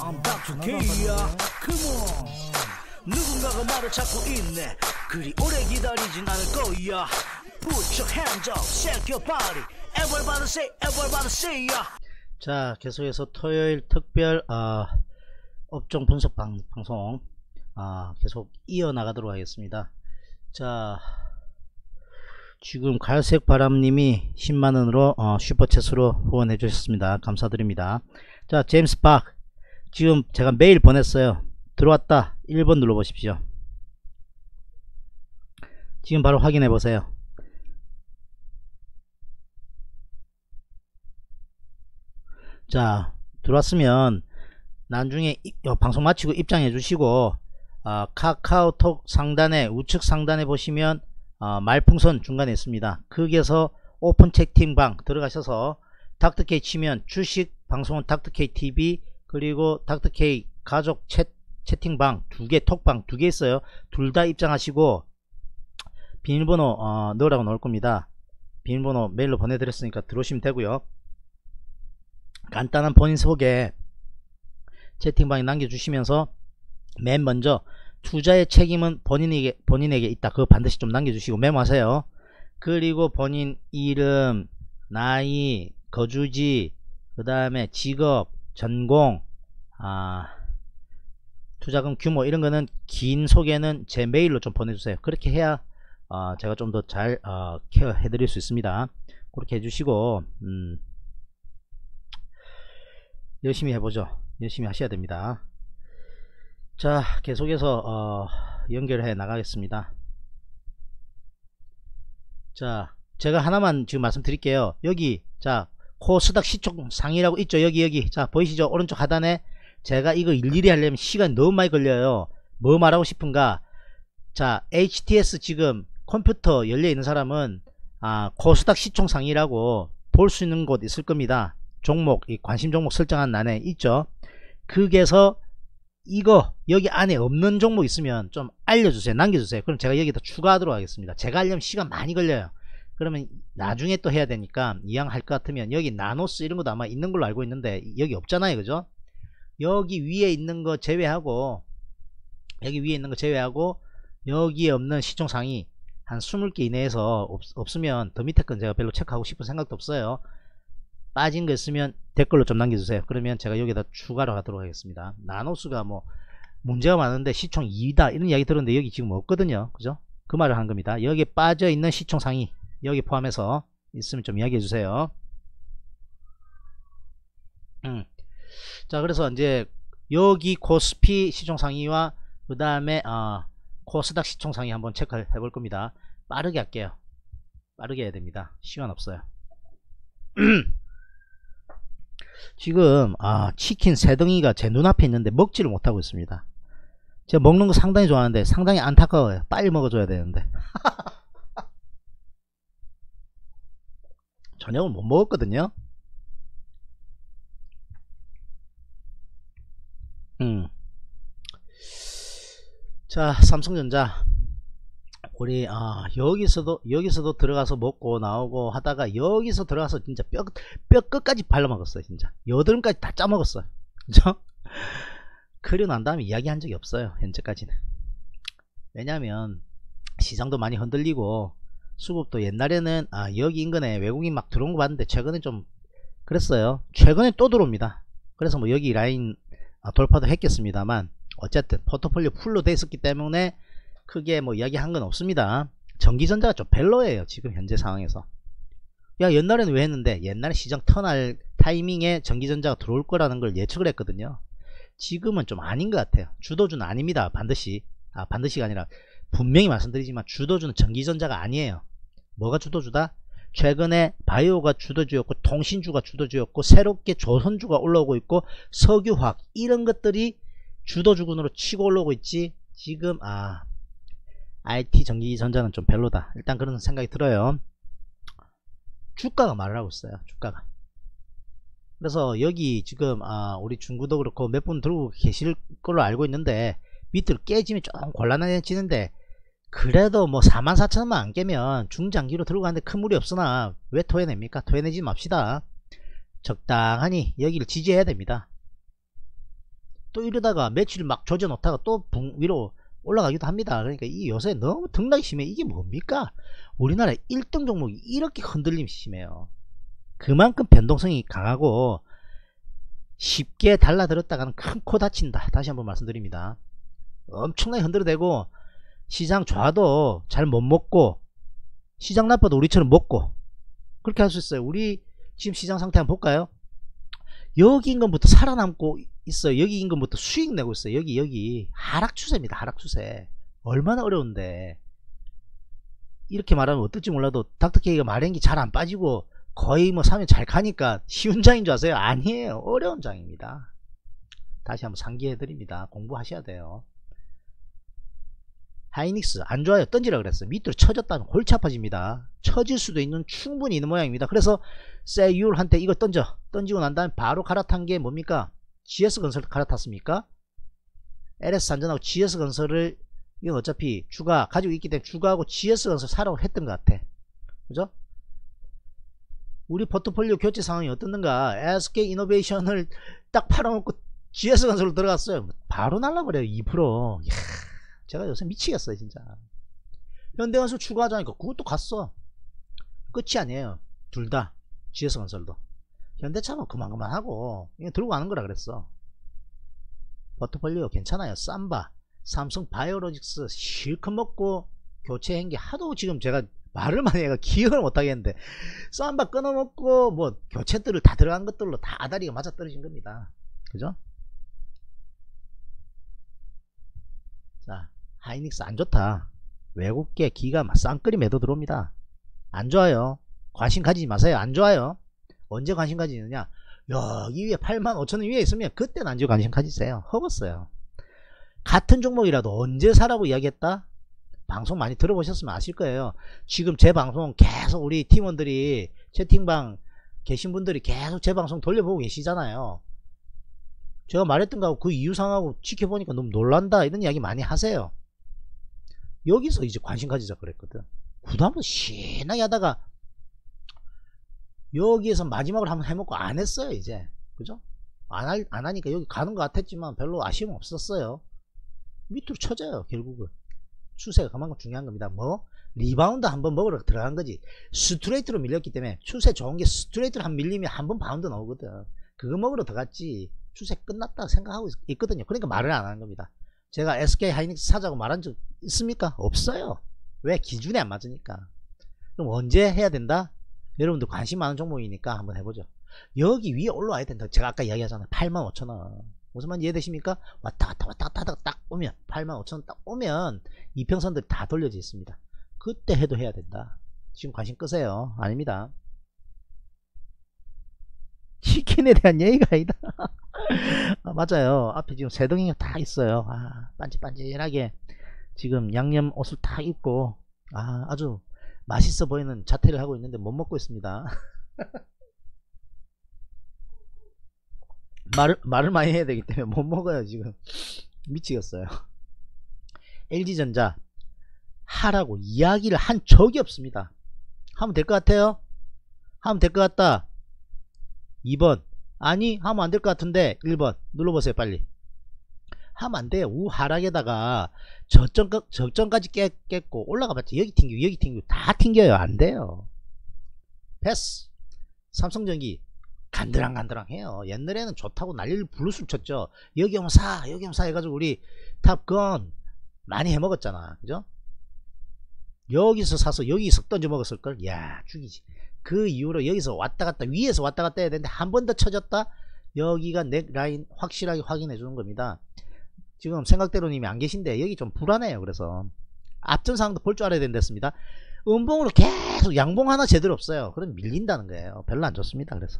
I'm Dr. K야. Come on. 누군가가 말을 찾고 있네. 그리 오래 기다리진 않을 거야. Put your hands up, shake your body. Everybody say ya. 자, 계속해서 토요일 특별 업종 분석 방송 계속 이어나가도록 하겠습니다. 자, 지금 갈색 바람님이 10만원으로 슈퍼챗으로 후원해 주셨습니다. 감사드립니다. 자, 제임스 박, 지금 제가 메일 보냈어요. 들어왔다. 1번 눌러 보십시오. 지금 바로 확인해 보세요. 자, 들어왔으면 나중에 방송 마치고 입장해 주시고 카카오톡 상단에 우측 상단에 보시면 말풍선 중간에 있습니다. 거기에서 오픈 채팅방 들어가셔서 닥터케이 치면 주식 방송은 닥터케이 TV, 그리고 닥터케이 가족 채팅방 두개, 톡방 두 개 있어요. 둘 다 입장하시고 비밀번호 넣으라고 나올 겁니다. 비밀번호 메일로 보내드렸으니까 들어오시면 되고요. 간단한 본인 소개 채팅방에 남겨주시면서 맨 먼저 투자의 책임은 본인에게 있다. 그거 반드시 좀 남겨주시고 메모하세요. 그리고 본인 이름, 나이, 거주지, 그 다음에 직업, 전공, 투자금 규모 이런 거는 긴 소개는 제 메일로 좀 보내주세요. 그렇게 해야 제가 좀 더 잘 케어해 드릴 수 있습니다. 그렇게 해주시고 열심히 해보죠. 열심히 하셔야 됩니다. 자, 계속해서 연결해 나가겠습니다. 자, 제가 하나만 지금 말씀드릴게요. 여기 자, 코스닥 시총 상위라고 있죠. 여기 자, 보이시죠? 오른쪽 하단에. 제가 이거 일일이 하려면 시간이 너무 많이 걸려요. 뭐 말하고 싶은가? 자, HTS 지금 컴퓨터 열려 있는 사람은 코스닥 시총 상위라고 볼 수 있는 곳 있을 겁니다. 종목, 이 관심 종목 설정한欄에 있죠. 거기에서 이거 여기 안에 없는 종목 있으면 좀 알려주세요. 남겨주세요. 그럼 제가 여기다 추가하도록 하겠습니다. 제가 하려면 시간 많이 걸려요. 그러면 나중에 또 해야 되니까 이왕 할 것 같으면 여기 나노스 이런 것도 아마 있는 걸로 알고 있는데 여기 없잖아요. 그죠? 여기 위에 있는 거 제외하고 여기에 없는 시총 상위 한 20개 이내에서 없으면 더 밑에 건 제가 별로 체크하고 싶은 생각도 없어요. 빠진 거 있으면 댓글로 좀 남겨주세요. 그러면 제가 여기다 추가로 하도록 하겠습니다. 나노스가 뭐 문제가 많은데 시총 2다 이런 이야기 들었는데 여기 지금 없거든요. 그죠? 그 말을 한 겁니다. 여기에 빠져있는 시총 상위 여기 포함해서 있으면 좀 이야기해 주세요. 자, 그래서 이제 여기 코스피 시총 상위와 그 다음에 코스닥 시총 상위 한번 체크해 볼 겁니다. 빠르게 할게요. 빠르게 해야 됩니다. 시간 없어요. 지금 치킨 3덩이가 제 눈앞에 있는데 먹지를 못하고 있습니다. 제가 먹는 거 상당히 좋아하는데 상당히 안타까워요. 빨리 먹어줘야 되는데 저녁을 못 먹었거든요. 자, 삼성전자 우리 여기서도 들어가서 먹고 나오고 하다가 여기서 들어가서 진짜 뼈 끝까지 발라먹었어요. 진짜 여드름까지 다 짜먹었어요. 그죠? 그리고 난 다음에 이야기한 적이 없어요. 현재까지는. 왜냐하면 시장도 많이 흔들리고 수급도 옛날에는 여기 인근에 외국인 막 들어온 거 봤는데 최근에 좀 그랬어요. 최근에 또 들어옵니다. 그래서 뭐 여기 라인 돌파도 했겠습니다만 어쨌든 포트폴리오 풀로 돼 있었기 때문에 크게 뭐 이야기한 건 없습니다. 전기전자가 좀 별로예요. 지금 현재 상황에서. 야, 옛날에는 왜 했는데 옛날에 시장 턴할 타이밍에 전기전자가 들어올 거라는 걸 예측을 했거든요. 지금은 좀 아닌 것 같아요. 주도주는 아닙니다. 반드시가 아니라 분명히 말씀드리지만 주도주는 전기전자가 아니에요. 뭐가 주도주다? 최근에 바이오가 주도주였고 통신주가 주도주였고 새롭게 조선주가 올라오고 있고 석유화학 이런 것들이 주도주군으로 치고 올라오고 있지. 지금 IT 전기전자는 좀 별로다. 일단 그런 생각이 들어요. 주가가 말을 하고 있어요. 주가가. 그래서 여기 지금 우리 중구도 그렇고 몇 분 들고 계실 걸로 알고 있는데 밑으로 깨지면 좀 곤란해지는데 그래도 뭐 44,000원만 안 깨면 중장기로 들고 가는데 큰 무리 없으나 왜 토해냅니까? 토해내지 맙시다. 적당하니 여기를 지지해야 됩니다. 또 이러다가 며칠 막 조져 놓다가 또 위로 올라가기도 합니다. 그러니까 이 요새 너무 등락이 심해. 이게 뭡니까? 우리나라 1등 종목이 이렇게 흔들림이 심해요. 그만큼 변동성이 강하고 쉽게 달라들었다가는 큰 코 다친다. 다시 한번 말씀드립니다. 엄청나게 흔들어대고 시장 좋아도 잘 못 먹고 시장 나빠도 우리처럼 먹고 그렇게 할 수 있어요. 우리 지금 시장 상태 한번 볼까요? 여기 임금부터 살아남고 있어요. 여기 임금부터 수익 내고 있어요. 여기 하락 추세입니다. 하락 추세. 얼마나 어려운데. 이렇게 말하면 어떨지 몰라도 닥터케이가 말행기 잘 안 빠지고 거의 뭐 사면 잘 가니까 쉬운 장인 줄 아세요? 아니에요. 어려운 장입니다. 다시 한번 상기해 드립니다. 공부하셔야 돼요. 하이닉스 안 좋아요. 던지라 그랬어요. 밑으로 쳐졌다면 골치 아파집니다. 쳐질 수도 있는 충분히 있는 모양입니다. 그래서 세율한테 이거 던지고 난 다음에 바로 갈아탄 게 뭡니까? GS건설 갈아탔습니까? LS산전하고 GS건설을 이건 어차피 주가 가지고 있기 때문에 주가하고 GS건설 사라고 했던 것 같아. 그죠? 우리 포트폴리오 교체 상황이 어떻는가? SK이노베이션을 딱 팔아먹고 GS건설로 들어갔어요. 바로 날라버려요. 2%. 이야, 제가 요새 미치겠어요 진짜. 현대건설 추가하자니까 그것도 갔어. 끝이 아니에요. 둘 다. GS건설도. 현대차는 그만하고 그냥 들고 가는 거라 그랬어. 포트폴리오 괜찮아요. 삼바, 삼성 바이오로직스 실컷 먹고 교체한 게 하도 지금 제가 말을 많이 해가 기억을 못하겠는데 삼바 끊어먹고 뭐 교체들을 다 들어간 것들로 다 아다리가 맞아 떨어진 겁니다. 그죠? 자, 하이닉스 안 좋다. 외국계 기가 막 쌍끌이 매도 들어옵니다. 안 좋아요. 관심 가지지 마세요. 안 좋아요. 언제 관심 가지느냐? 여기 위에 85,000원 위에 있으면 그때는 안 좋아 관심 가지세요. 허벗어요. 같은 종목이라도 언제 사라고 이야기했다? 방송 많이 들어보셨으면 아실 거예요. 지금 제 방송 계속 우리 팀원들이 채팅방 계신 분들이 계속 제 방송 돌려보고 계시잖아요. 제가 말했던 거하고 그 이유상하고 지켜보니까 너무 놀란다 이런 이야기 많이 하세요. 여기서 이제 관심 가지자 그랬거든. 구도 한번 신나게 하다가 여기에서 마지막으로 한번 해먹고 안 했어요 이제. 그죠? 안 하니까 여기 가는 것 같았지만 별로 아쉬움 없었어요. 밑으로 쳐져요 결국은. 추세가 그만큼 중요한 겁니다. 뭐 리바운드 한번 먹으러 들어간 거지. 스트레이트로 밀렸기 때문에 추세 좋은 게 스트레이트로 한 밀리면 한번 바운드 나오거든. 그거 먹으러 들어갔지 추세 끝났다 생각하고 있거든요. 그러니까 말을 안 하는 겁니다. 제가 SK 하이닉스 사자고 말한 적 있습니까? 없어요. 왜? 기준에 안 맞으니까. 그럼 언제 해야 된다? 여러분들 관심 많은 종목이니까 한번 해보죠. 여기 위에 올라와야 된다. 제가 아까 이야기하잖아요. 85,000원. 무슨 말인지 이해되십니까? 왔다 갔다 딱 오면 85,000원 딱 오면 이평선들 다 돌려져 있습니다. 그때 해야 된다. 지금 관심 끄세요. 아닙니다. 치킨에 대한 얘기가 아니다. 아, 맞아요. 앞에 지금 세덩이가 다 있어요. 아, 반질반질하게 지금 양념 옷을 다 입고 아주 맛있어 보이는 자태를 하고 있는데 못 먹고 있습니다. 말을 많이 해야 되기 때문에 못 먹어요 지금. 미치겠어요. LG전자 하라고 이야기를 한 적이 없습니다. 하면 될 것 같아요? 하면 될 것 같다. 2번 아니 하면 안 될 것 같은데 1번 눌러보세요 빨리. 하면 안 돼요. 우하락에다가 저점까지 깼고 올라가봤자 여기 튕기고 다 튕겨요. 안 돼요. 패스. 삼성전기 간드랑간드랑 해요. 옛날에는 좋다고 난리를 블루스를 쳤죠. 여기 오면 사 해가지고 우리 탑건 많이 해먹었잖아. 그죠? 여기서 사서 여기 석 던져 먹었을걸. 야 죽이지. 그 이후로 여기서 왔다갔다 위에서 왔다갔다 해야 되는데 한 번 더 쳐졌다. 여기가 넥라인 확실하게 확인해 주는 겁니다. 지금 생각대로님이 안 계신데 여기 좀 불안해요. 그래서 앞전 상황도 볼 줄 알아야 된댔습니다. 음봉으로 계속 양봉 하나 제대로 없어요. 그럼 밀린다는 거예요. 별로 안 좋습니다. 그래서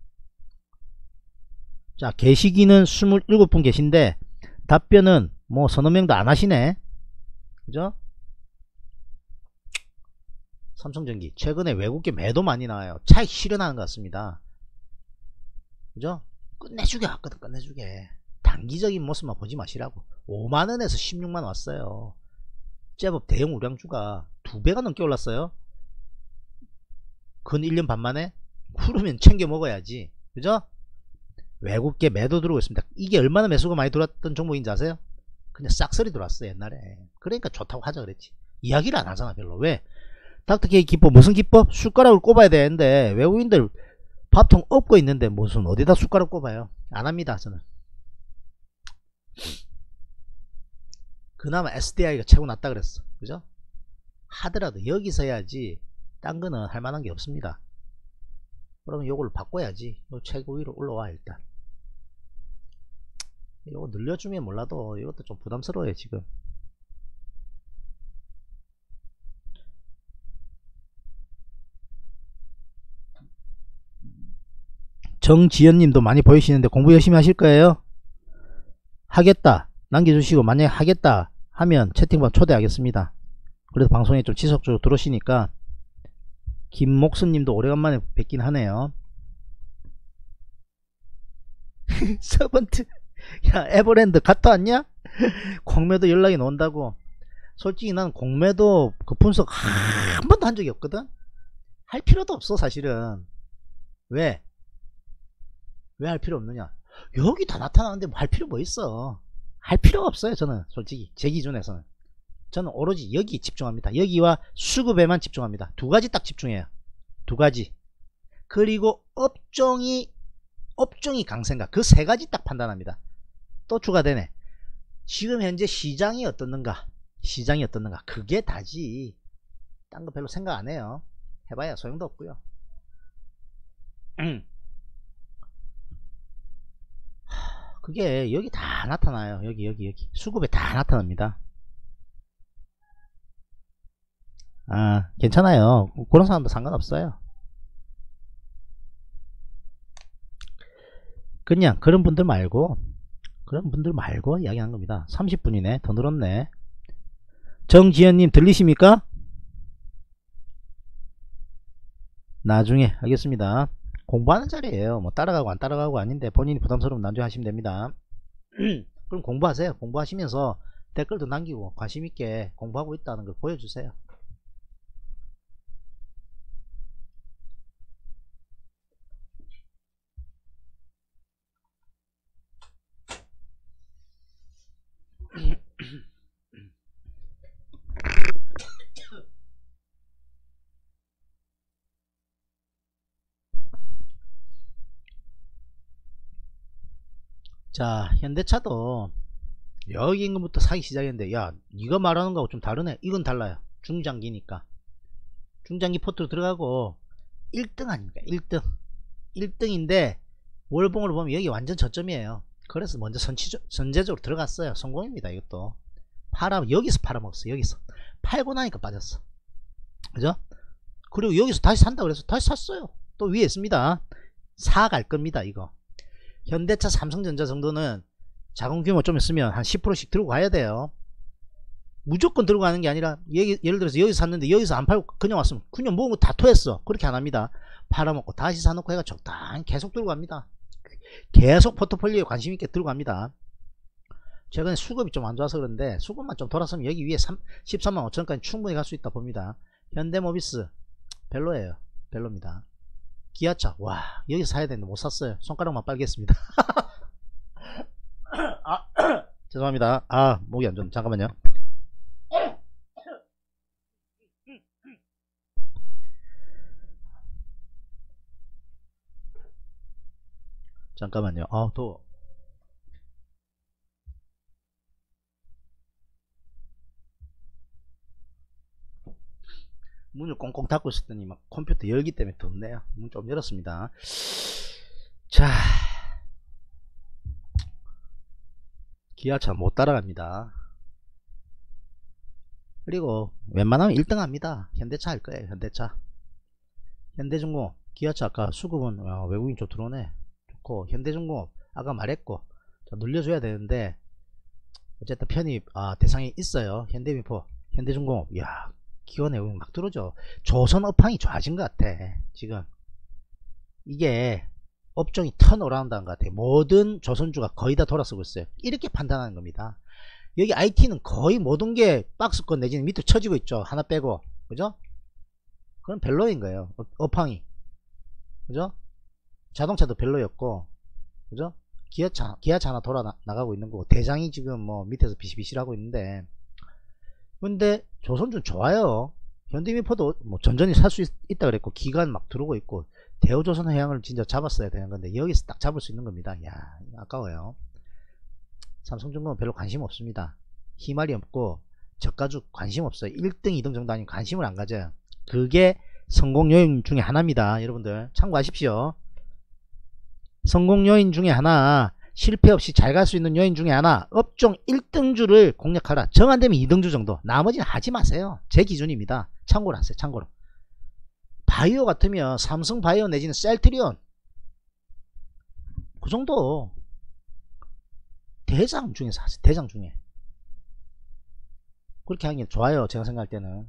자, 계시기는 27분 계신데 답변은 뭐 서너 명도 안 하시네. 그죠? 삼성전기 최근에 외국계 매도 많이 나와요. 차익 실현하는 것 같습니다. 그죠? 끝내주게 왔거든. 끝내주게. 단기적인 모습만 보지 마시라고. 5만원에서 16만 왔어요. 제법 대형 우량주가 2배가 넘게 올랐어요. 근 1년 반 만에. 그러면 챙겨 먹어야지. 그죠? 외국계 매도 들어오고 있습니다. 이게 얼마나 매수가 많이 들어왔던 종목인지 아세요? 그냥 싹쓸이 들어왔어 옛날에. 그러니까 좋다고 하자 그랬지. 이야기를 안 하잖아 별로. 왜? 닥터케이 기법 무슨 기법? 숟가락을 꼽아야 되는데 외국인들 밥통 엎고 있는데 무슨 어디다 숟가락 꼽아요? 안 합니다 저는. 그나마 SDI가 최고 낫다 그랬어. 그죠? 하더라도 여기서 해야지 딴 거는 할 만한 게 없습니다. 그러면 요걸 바꿔야지. 요 최고 위로 올라와 일단. 요거 늘려주면 몰라도 이것도 좀 부담스러워요 지금. 정지연님도 많이 보이시는데 공부 열심히 하실 거예요? 하겠다 남겨주시고, 만약에 하겠다 하면 채팅방 초대하겠습니다. 그래도 방송에 좀 지속적으로 들어오시니까. 김목수님도 오래간만에 뵙긴 하네요. 서번트 야 에버랜드 갔다 왔냐? 공매도 연락이 온다고. 솔직히 난 공매도 그 분석 한 번도 한 적이 없거든. 할 필요도 없어 사실은. 왜 할 필요 없느냐? 여기 다 나타나는데 뭐 할 필요 뭐 있어. 할 필요가 없어요 저는. 솔직히 제 기준에서는 저는 오로지 여기 집중합니다. 여기와 수급에만 집중합니다. 두 가지 딱 집중해요. 두 가지. 그리고 업종이 강세인가, 그 세 가지 딱 판단합니다. 또 추가되네. 지금 현재 시장이 어떻는가, 그게 다지. 딴 거 별로 생각 안 해요. 해봐야 소용도 없고요. 그게 여기 다 나타나요. 여기 수급에 다 나타납니다. 아 괜찮아요. 그런 사람도 상관없어요. 그냥 그런 분들 말고 이야기한 겁니다. 30분이네. 더 늘었네. 정지현님 들리십니까? 나중에 하겠습니다. 공부하는 자리에요. 뭐 따라가고 안 따라가고 아닌데 본인이 부담스러우면 나중에 하시면 됩니다. 그럼 공부하세요. 공부하시면서 댓글도 남기고 관심있게 공부하고 있다는 걸 보여주세요. 자 현대차도 여기 인근부터 사기 시작했는데, 야 니가 말하는 거하고 좀 다르네. 이건 달라요. 중장기니까. 중장기 포트로 들어가고 1등 아닙니까? 1등인데 월봉을 보면 여기 완전 저점이에요. 그래서 먼저 선제적으로 들어갔어요. 성공입니다. 이것도 여기서 팔아먹었어. 여기서 팔고 나니까 빠졌어. 그죠? 그리고 여기서 다시 산다 그래서 다시 샀어요. 또 위에 있습니다. 사갈 겁니다. 이거 현대차, 삼성전자 정도는 자금규모 좀 있으면 한 10%씩 들고 가야 돼요. 무조건 들고 가는 게 아니라, 예를 들어서 여기서 샀는데 여기서 안 팔고 그냥 왔으면 그냥 모은 거 다 토했어. 그렇게 안 합니다. 팔아먹고 다시 사놓고 해가 적당히 계속 들고 갑니다. 계속 포트폴리오에 관심있게 들고 갑니다. 최근에 수급이 좀 안 좋아서 그런데 수급만 좀 돌았으면 여기 위에 13만 5천원까지 충분히 갈 수 있다 봅니다. 현대모비스 별로예요. 별로입니다. 기아차 와 여기서 사야 되는데 못 샀어요. 손가락만 빨겠습니다. 아 죄송합니다. 아 목이 안 좋네. 잠깐만요. 잠깐만요. 아 더워. 문을 꽁꽁 닫고 있었더니 막 컴퓨터 열기 때문에 덥네요. 문 좀 열었습니다. 자 기아차 못 따라갑니다. 그리고 웬만하면 1등 합니다. 현대차 할 거예요. 현대중공업, 기아차 아까 수급은 외국인 좀 들어오네. 좋고, 현대중공업 아까 말했고 늘려줘야 되는데 어쨌든 편입 대상이 있어요. 현대미포, 현대중공업. 이야 기관 외국인 막 들어오죠. 조선 업황이 좋아진 것 같아. 지금 이게 업종이 턴어라운드 한 것 같아요. 모든 조선주가 거의 다 돌아서고 있어요. 이렇게 판단하는 겁니다. 여기 IT는 거의 모든 게 박스권 내지는 밑으로 쳐지고 있죠. 하나 빼고. 그죠? 그건 별로인 거예요. 업황이. 그죠? 자동차도 별로였고 그죠? 기아차 하나 나가고 있는 거고, 대장이 지금 뭐 밑에서 비실비실 하고 있는데, 근데 조선주 좋아요. 현대미포도 뭐 전전히 살 수 있다 그랬고, 기간 막 들어오고 있고, 대우조선해양을 진짜 잡았어야 되는 건데, 여기서 딱 잡을 수 있는 겁니다. 야, 이거 아까워요. 삼성중공은 별로 관심 없습니다. 희말이 없고, 저가죽 관심 없어요. 1등 2등 정도 아니면 관심을 안 가져요. 그게 성공 요인 중에 하나입니다. 여러분들 참고하십시오. 성공 요인 중에 하나, 실패 없이 잘 갈 수 있는 요인 중에 하나, 업종 1등주를 공략하라. 정 안되면 2등주 정도, 나머지는 하지 마세요. 제 기준입니다. 참고로 하세요. 참고로. 바이오 같으면 삼성바이오 내지는 셀트리온, 그 정도 대장 중에서 하세요. 대장 중에. 그렇게 하는 게 좋아요. 제가 생각할 때는.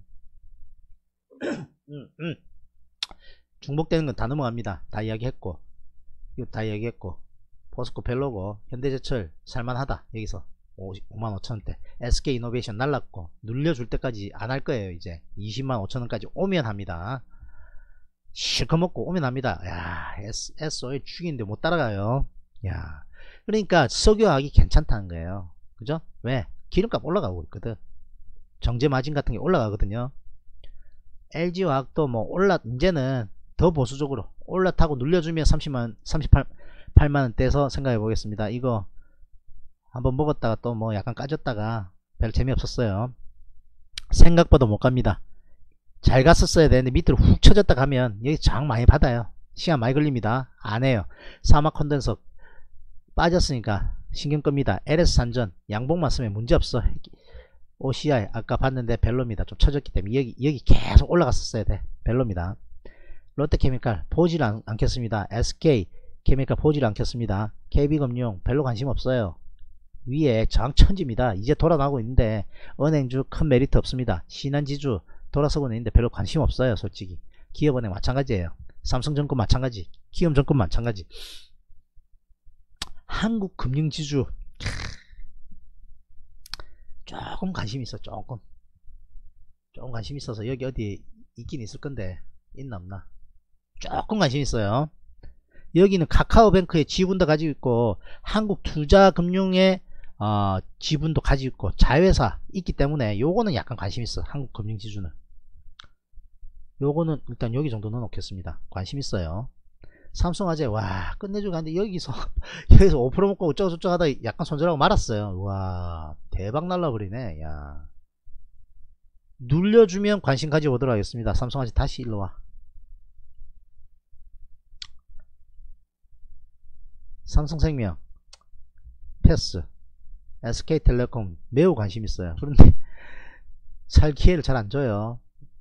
중복되는 건 다 넘어갑니다. 다 이야기했고, 이거 다 이야기했고, 포스코 벨로고, 현대제철 살만하다. 여기서 55,000원대. SK이노베이션 날랐고, 눌려줄 때까지 안 할 거예요. 이제 205,000원까지 오면 합니다. 실컷 먹고 오면 합니다. 야, SOE 죽이는데 못 따라가요. 야, 그러니까 석유화학이 괜찮다는 거예요. 그죠? 왜? 기름값 올라가고 있거든. 정제 마진 같은 게 올라가거든요. LG화학도 뭐 이제는 더 보수적으로 올라타고 눌려주면 38만원 떼서 생각해 보겠습니다. 이거 한번 먹었다가 또 뭐 약간 까졌다가 별 재미없었어요. 생각보다 못 갑니다. 잘 갔었어야 되는데 밑으로 훅 쳐졌다 가면 여기 장 많이 받아요. 시간 많이 걸립니다. 안 해요. 사막 컨덴서 빠졌으니까 신경 끕니다. LS산전 양봉만 쓰면 문제없어. OCI 아까 봤는데 별로입니다. 좀 쳐졌기 때문에 여기 계속 올라갔었어야 돼. 별로입니다. 롯데케미칼 보질 않겠습니다. SK케미칼 보질 않겠습니다. KB금융 별로 관심 없어요. 위에 저항 천지입니다. 이제 돌아나오고 있는데 은행주 큰 메리트 없습니다. 신한지주 돌아서고 있는데 별로 관심 없어요. 솔직히 기업은행 마찬가지예요. 삼성전권 마찬가지, 기업전권 마찬가지. 한국금융지주 조금 관심 있어. 조금 관심 있어서 여기 어디 있긴 있을 건데 있나 없나 조금 관심 있어요. 여기는 카카오뱅크의 지분도 가지고 있고 한국투자금융의 지분도 가지고 있고 자회사 있기 때문에 요거는 약간 관심 있어. 한국금융지주는 요거는 일단 여기 정도 넣어놓겠습니다. 관심 있어요. 삼성화재 와 끝내주고 가는데 여기서 5% 먹고 어쩌고저쩌고 하다 약간 손절하고 말았어요. 와 대박 날라버리네. 야, 눌려주면 관심 가져오도록 하겠습니다. 삼성화재 다시 일로와. 삼성생명 패스, SK텔레콤 매우 관심 있어요. 그런데 살 기회를 잘 안 줘요.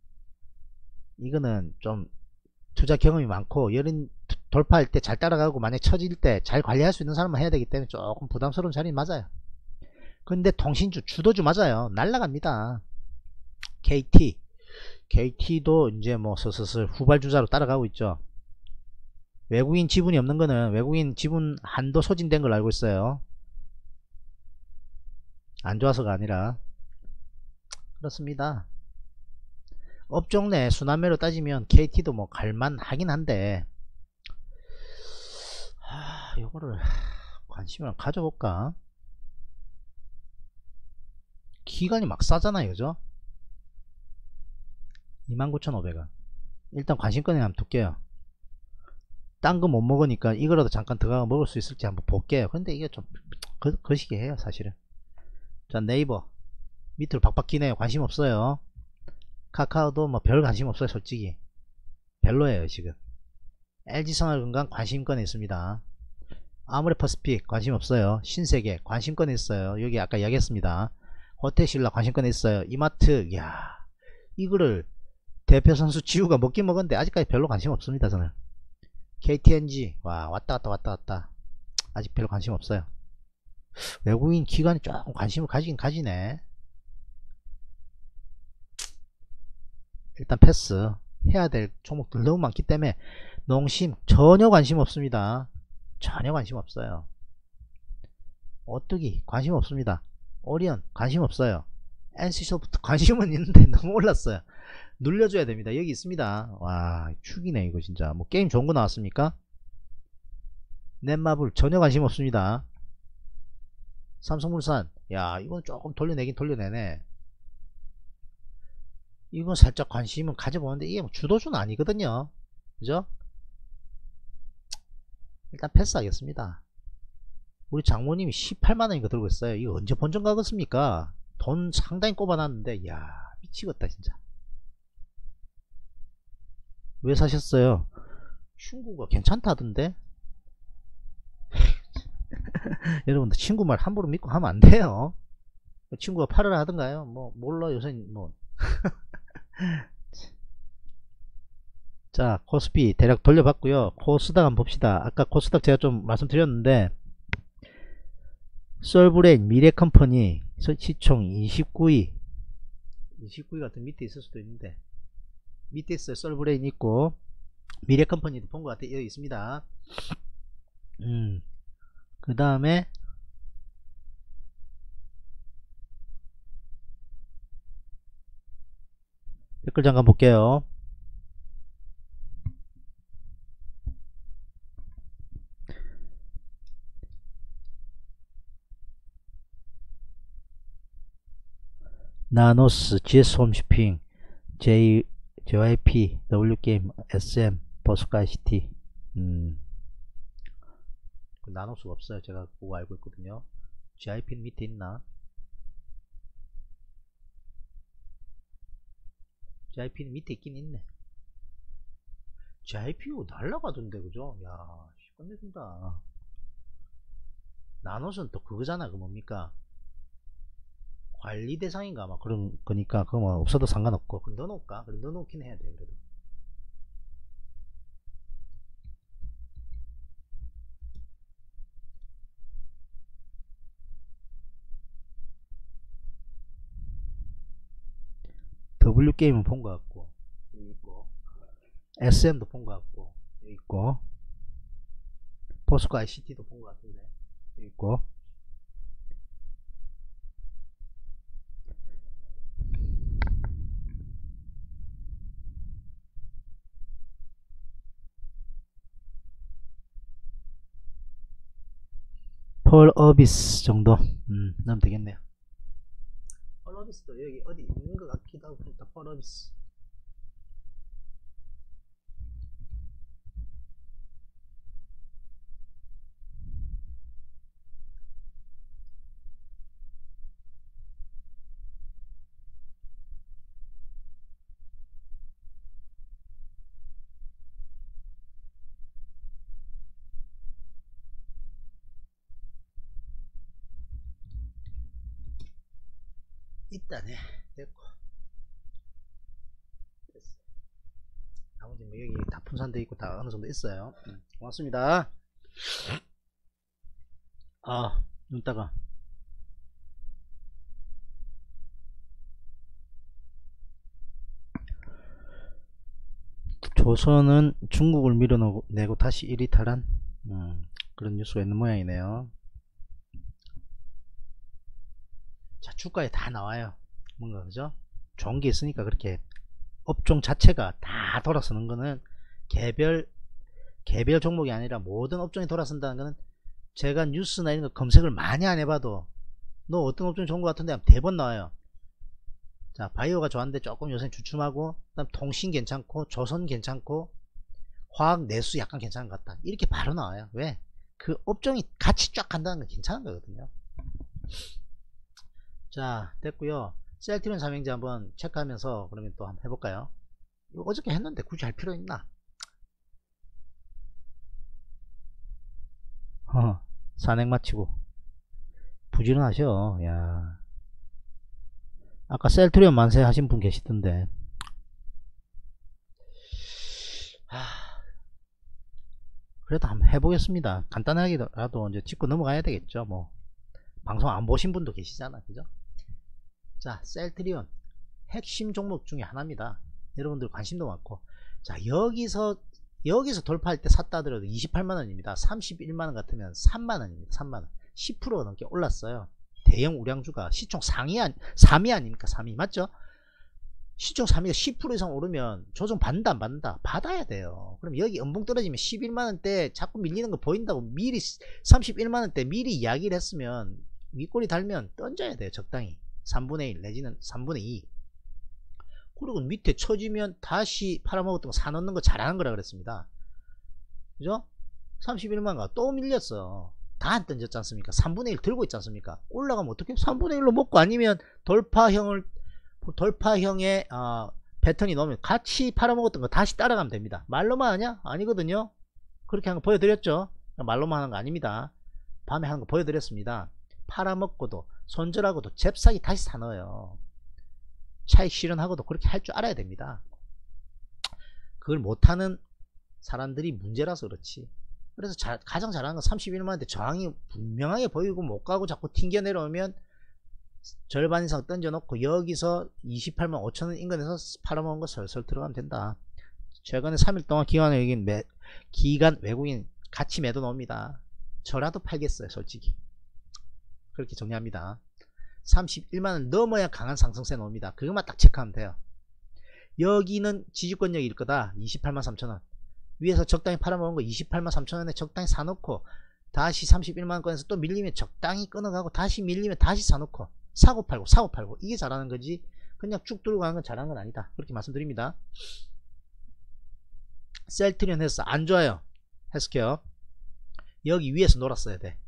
이거는 좀 투자 경험이 많고 여린 돌파할 때 잘 따라가고 만약 처질 때 잘 관리할 수 있는 사람만 해야 되기 때문에 조금 부담스러운 자리 맞아요. 근데 통신주 주도주 맞아요. 날라갑니다. KT도 이제 뭐 슬슬 후발주자로 따라가고 있죠. 외국인 지분이 없는 거는 외국인 지분 한도 소진된 걸 알고 있어요. 안 좋아서가 아니라 그렇습니다. 업종 내 순환매로 따지면 KT도 뭐 갈만 하긴 한데 요거를 관심을 가져볼까? 기간이 막 싸잖아요. 그죠? 29,500원 일단 관심권에 한번 둘게요. 딴 거 못 먹으니까 이거라도 잠깐 들어가 먹을 수 있을지 한번 볼게요. 근데 이게 좀 거시기 해요 사실은. 자, 네이버 밑으로 박박 기네요. 관심 없어요. 카카오도 뭐 별 관심 없어요. 솔직히 별로예요 지금. LG생활건강 관심권에 있습니다. 아모레퍼스픽 관심 없어요. 신세계 관심권에 있어요. 여기 아까 이야기했습니다. 호텔신라 관심권에 있어요. 이마트 야 이거를 대표선수 지우가 먹긴 먹었는데 아직까지 별로 관심 없습니다. 저는 KTNG 와 왔다 아직 별로 관심 없어요. 외국인 기관이 조금 관심을 가지긴 가지네. 일단 패스. 해야 될 종목들 너무 많기 때문에 농심 전혀 관심 없습니다. 전혀 관심 없어요. 오뚜기 관심 없습니다. 오리온 관심 없어요. NC소프트 관심은 있는데 너무 올랐어요. 눌려줘야 됩니다. 여기 있습니다. 와 죽이네 이거 진짜. 뭐 게임 좋은 거 나왔습니까? 넷마블 전혀 관심 없습니다. 삼성물산, 야 이건 조금 돌려내긴 돌려내네. 이건 살짝 관심은 가져보는데 이게 뭐 주도주는 아니거든요. 그죠? 일단 패스하겠습니다. 우리 장모님이 18만원인가 들고 있어요. 이거 언제 본전 가겠습니까? 돈 상당히 꼽아놨는데 야 미치겠다 진짜. 왜 사셨어요? 친구가 괜찮다던데. 여러분들 친구 말 함부로 믿고 하면 안 돼요. 친구가 팔으라 하던가요? 뭐 몰라 요새 뭐. 자 코스피 대략 돌려봤고요. 코스닥 한번 봅시다. 아까 코스닥 제가 좀 말씀드렸는데 솔브레인 미래컴퍼니 시총 29위 같은 밑에 있을 수도 있는데 밑에 있어요. 솔브레인 있고 미래컴퍼니도 본 것 같아요. 여기 있습니다. 그 다음에 댓글 잠깐 볼게요. 나노스, GS홈쇼핑, JYP, W게임, SM, 버스카이시티. 나노스가 없어요. 제가 그거 알고 있거든요. JYP는 밑에 있나? JYP는 밑에 있긴 있네. JYP가 날라가던데 그죠? 야 끝내준다. 나노스는 또 그거잖아. 그 뭡니까? 관리 대상인가 아마 그런 거니까 그거 뭐 없어도 상관없고. 그럼 넣어놓을까? 그래 넣어놓긴 해야 돼. 그래도 W게임은 본 것 같고 여기 있고 SM도 본 것 같고 여기 있고 포스코 ICT도 본 것 같은데 여기 있고 펄 어비스 정도 넣으면 되겠네요. 펄 어비스도 여기 어디 있는 것 같기도 하고. 펄 어비스 있다네. 됐고 됐어. 나머지 뭐 여기 다 분산되어 있고 다 어느 정도 있어요. 고맙습니다. 아 눈 따가. 조선은 중국을 밀어내고 다시 1위 탈환. 그런 뉴스가 있는 모양이네요. 자 주가에 다 나와요. 뭔가 그죠? 좋은 게 있으니까 그렇게 업종 자체가 다 돌아서는 거는 개별 종목이 아니라 모든 업종이 돌아선다는 거는 제가 뉴스나 이런 거 검색을 많이 안 해봐도 너 어떤 업종이 좋은 것 같은데 하면 대번 나와요. 자 바이오가 좋았는데 조금 요새 주춤하고, 그 다음 통신 괜찮고 조선 괜찮고 화학 내수 약간 괜찮은 것 같다 이렇게 바로 나와요. 왜? 그 업종이 같이 쫙 간다는 건 괜찮은 거거든요. 자 됐고요. 셀트리온 삼형제 한번 체크하면서 그러면 또 한번 해볼까요? 이거 어저께 했는데 굳이 할 필요 있나? 산행 마치고 부지런하셔. 야 아까 셀트리온 만세 하신 분 계시던데. 그래도 한번 해보겠습니다. 간단하게라도 이제 짚고 넘어가야 되겠죠. 뭐 방송 안 보신 분도 계시잖아, 그죠? 자 셀트리온 핵심 종목 중에 하나입니다. 여러분들 관심도 많고. 자 여기서 돌파할 때 샀다 하더라도 28만원입니다 31만원 같으면 3만원입니다 3만원 10% 넘게 올랐어요. 대형 우량주가 시총 3위 아닙니까? 3위 맞죠? 시총 3위가 10% 이상 오르면 조정 받는다 안 받는다? 받아야 돼요. 그럼 여기 연봉 떨어지면 11만원대 자꾸 밀리는 거 보인다고 미리 31만원대 미리 이야기를 했으면 윗꼬리 달면 던져야 돼요. 적당히 3분의 1 내지는 3분의 2. 그리고 밑에 처지면 다시 팔아먹었던 거 사놓는 거 잘하는 거라 그랬습니다. 그죠? 31만원가 또 밀렸어. 다 안 던졌지 않습니까? 3분의 1 들고 있지 않습니까? 올라가면 어떻게? 3분의 1로 먹고 아니면 돌파형의 패턴이 나오면 같이 팔아먹었던 거 다시 따라가면 됩니다. 말로만 하냐? 아니거든요. 그렇게 하는 거 보여드렸죠. 말로만 하는 거 아닙니다. 밤에 하는 거 보여드렸습니다. 팔아먹고도 손절하고도 잽싸게 다시 사넣어요. 차익 실현하고도 그렇게 할 줄 알아야 됩니다. 그걸 못하는 사람들이 문제라서 그렇지. 그래서 가장 잘하는 건 31만원대 저항이 분명하게 보이고 못 가고 자꾸 튕겨 내려오면 절반 이상 던져놓고 여기서 28만 5천원 인근에서 팔아먹은 거 설설 들어가면 된다. 최근에 3일 동안 기관 외국인 같이 매도 나옵니다. 저라도 팔겠어요 솔직히. 그렇게 정리합니다. 31만원 넘어야 강한 상승세 나옵니다. 그것만 딱 체크하면 돼요. 여기는 지지권력일 거다. 28만 3천원 위에서 적당히 팔아먹은 거 28만 3천원에 적당히 사놓고 다시 31만원권에서 또 밀리면 적당히 끊어가고 다시 밀리면 다시 사놓고 사고 팔고 이게 잘하는 거지 그냥 쭉 들고 가는 건 잘하는 건 아니다. 그렇게 말씀드립니다. 셀트리온 헬스 안 좋아요. 헬스케어 여기 위에서 놀았어야 돼.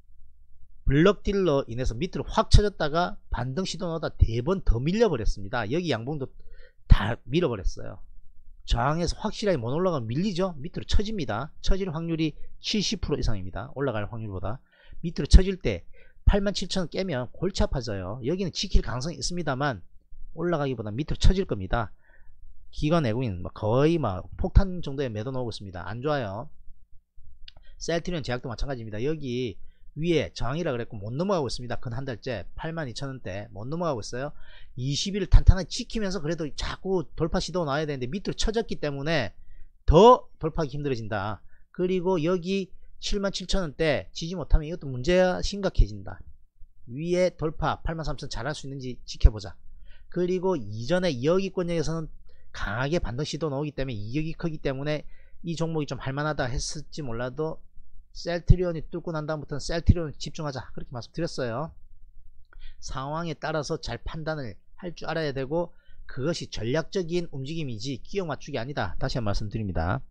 블럭딜로 인해서 밑으로 확 쳐졌다가 반등 시도 넣다 4번 더 밀려버렸습니다. 여기 양봉도 다 밀어버렸어요. 저항에서 확실하게 못 올라가면 밀리죠. 밑으로 쳐집니다. 쳐질 확률이 70% 이상입니다. 올라갈 확률보다. 밑으로 쳐질 때 87,000원 깨면 골치 아파져요. 여기는 지킬 가능성이 있습니다만 올라가기보다 밑으로 쳐질 겁니다. 기관 외국인 거의 폭탄 정도의 매도 나오고 있습니다. 안 좋아요. 셀트리온 제약도 마찬가지입니다. 여기 위에 저항이라 그랬고 못 넘어가고 있습니다. 근 한 달째 82,000원대 못 넘어가고 있어요. 20일 탄탄하게 지키면서 그래도 자꾸 돌파 시도 나와야 되는데 밑으로 쳐졌기 때문에 더 돌파하기 힘들어진다. 그리고 여기 77,000원대 지지 못하면 이것도 문제가 심각해진다. 위에 돌파 83,000 잘할 수 있는지 지켜보자. 그리고 이전에 여기권역에서는 강하게 반등 시도 나오기 때문에 이격이 크기 때문에 이 종목이 좀 할만하다 했을지 몰라도 셀트리온이 뚫고 난 다음부터는 셀트리온에 집중하자 그렇게 말씀드렸어요. 상황에 따라서 잘 판단을 할 줄 알아야 되고 그것이 전략적인 움직임이지 끼워 맞추기 아니다. 다시 한번 말씀드립니다.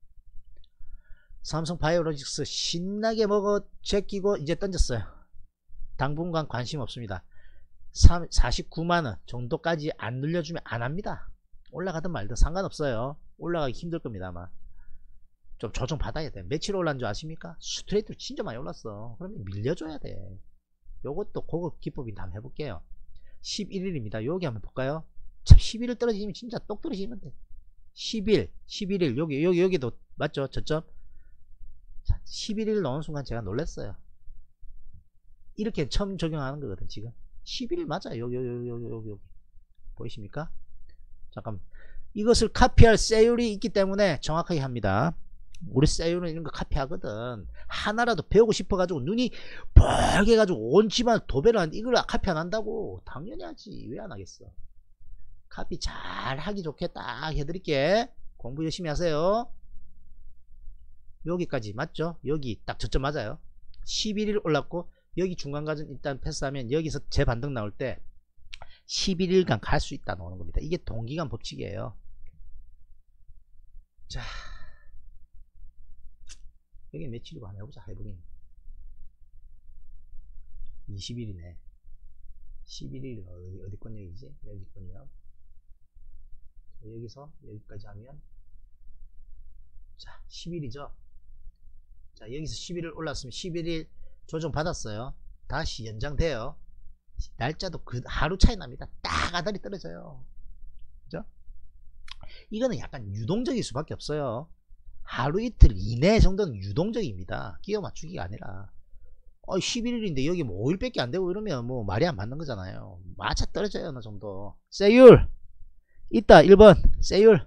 삼성바이오로직스 신나게 먹어 제끼고 이제 던졌어요. 당분간 관심 없습니다. 49만원 정도까지 안 늘려주면 안합니다. 올라가든 말든 상관없어요. 올라가기 힘들 겁니다. 아마 좀 조정 받아야 돼. 며칠 올라간 줄 아십니까? 스트레이트로 진짜 많이 올랐어. 그러면 밀려줘야 돼. 요것도 고급 기법이 한번 해볼게요. 11일입니다 여기 한번 볼까요? 참 11일 떨어지면 진짜 똑 떨어지는데 11일 여기도 맞죠? 저점 11일 나온 순간 제가 놀랐어요. 이렇게 처음 적용하는 거거든. 지금 11일 맞아요. 여기 보이십니까? 잠깐 이것을 카피할 세율이 있기 때문에 정확하게 합니다. 우리 세율은 이런 거 카피하거든. 하나라도 배우고 싶어 가지고 눈이 뻘게 가지고 온 집안 도배를 하는데 이걸 카피 안 한다고? 당연히 하지. 왜 안 하겠어. 카피 잘 하기 좋게 딱 해드릴게. 공부 열심히 하세요. 여기까지 맞죠? 여기 딱 저점 맞아요. 11일 올랐고 여기 중간가전 일단 패스하면 여기서 재반등 나올 때 11일간 갈 수 있다 나오는 겁니다. 이게 동기간 법칙이에요. 자, 여기 며칠이고 한번 해보자. 해보긴 20일이네 11일 어디 권역이지? 여기 권역. 여기서 여기까지 하면 자 10일이죠. 자 여기서 11일 올랐으면 11일 조정 받았어요. 다시 연장돼요. 날짜도 그 하루 차이 납니다. 딱 아다리 떨어져요. 그죠? 이거는 약간 유동적일 수밖에 없어요. 하루 이틀 이내 정도는 유동적입니다. 끼워 맞추기가 아니라 11일인데 여기 뭐 5일밖에 안 되고 이러면 뭐 말이 안 맞는 거잖아요. 맞아 떨어져요 어느 정도. 세율 있다. 1번 세율.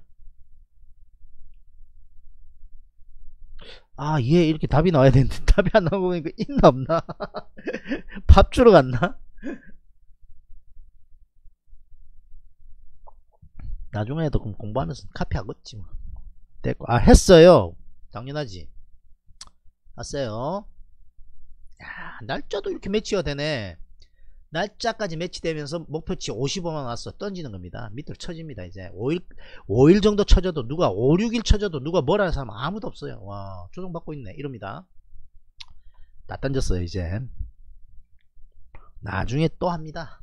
얘 이렇게 답이 나와야 되는데 답이 안 나오고 보니까 있나 없나? 밥 주러 갔나? 나중에도 그럼 공부하면서 카피 하겠지 뭐. 됐고. 아, 했어요. 당연하지. 왔어요. 야, 날짜도 이렇게 매치가 되네. 날짜까지 매치되면서 목표치 55만 왔어. 던지는 겁니다. 밑으로 쳐집니다. 이제 5일 정도 쳐져도 누가 5, 6일 쳐져도 누가 뭐라는 사람 아무도 없어요. 와, 조정받고 있네. 이럽니다. 다 던졌어요. 이제 나중에 또 합니다.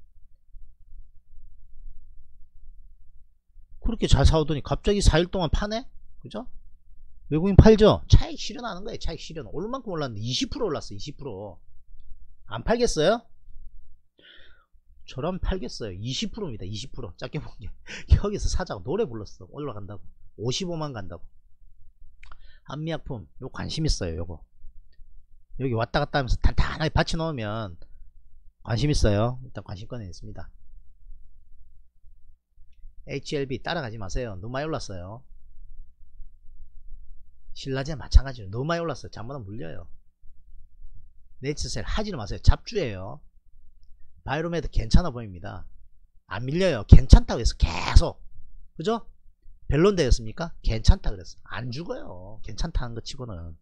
그렇게 잘 사오더니 갑자기 4일 동안 파네? 그죠? 외국인 팔죠? 차익 실현하는 거예요. 차익 실현. 오를 만큼 올랐는데 20% 올랐어. 20%. 안 팔겠어요? 저라면 팔겠어요. 20%입니다. 20%. 작게 본게 여기서 사자고 노래 불렀어. 올라간다고. 55만 간다고. 한미약품 요 관심 있어요. 요거 여기 왔다 갔다 하면서 단단하게 받쳐 놓으면 관심 있어요. 일단 관심권에 있습니다. HLB 따라가지 마세요. 너무 많이 올랐어요. 신라젠 마찬가지로 너무 많이 올랐어요. 잘못하면 물려요. 네이처셀 하지는 마세요. 잡주예요. 바이로메드 괜찮아 보입니다. 안 밀려요. 괜찮다고 해서 계속, 그죠? 별론데였습니까? 괜찮다 그랬어. 안 죽어요. 괜찮다는 것 치고는.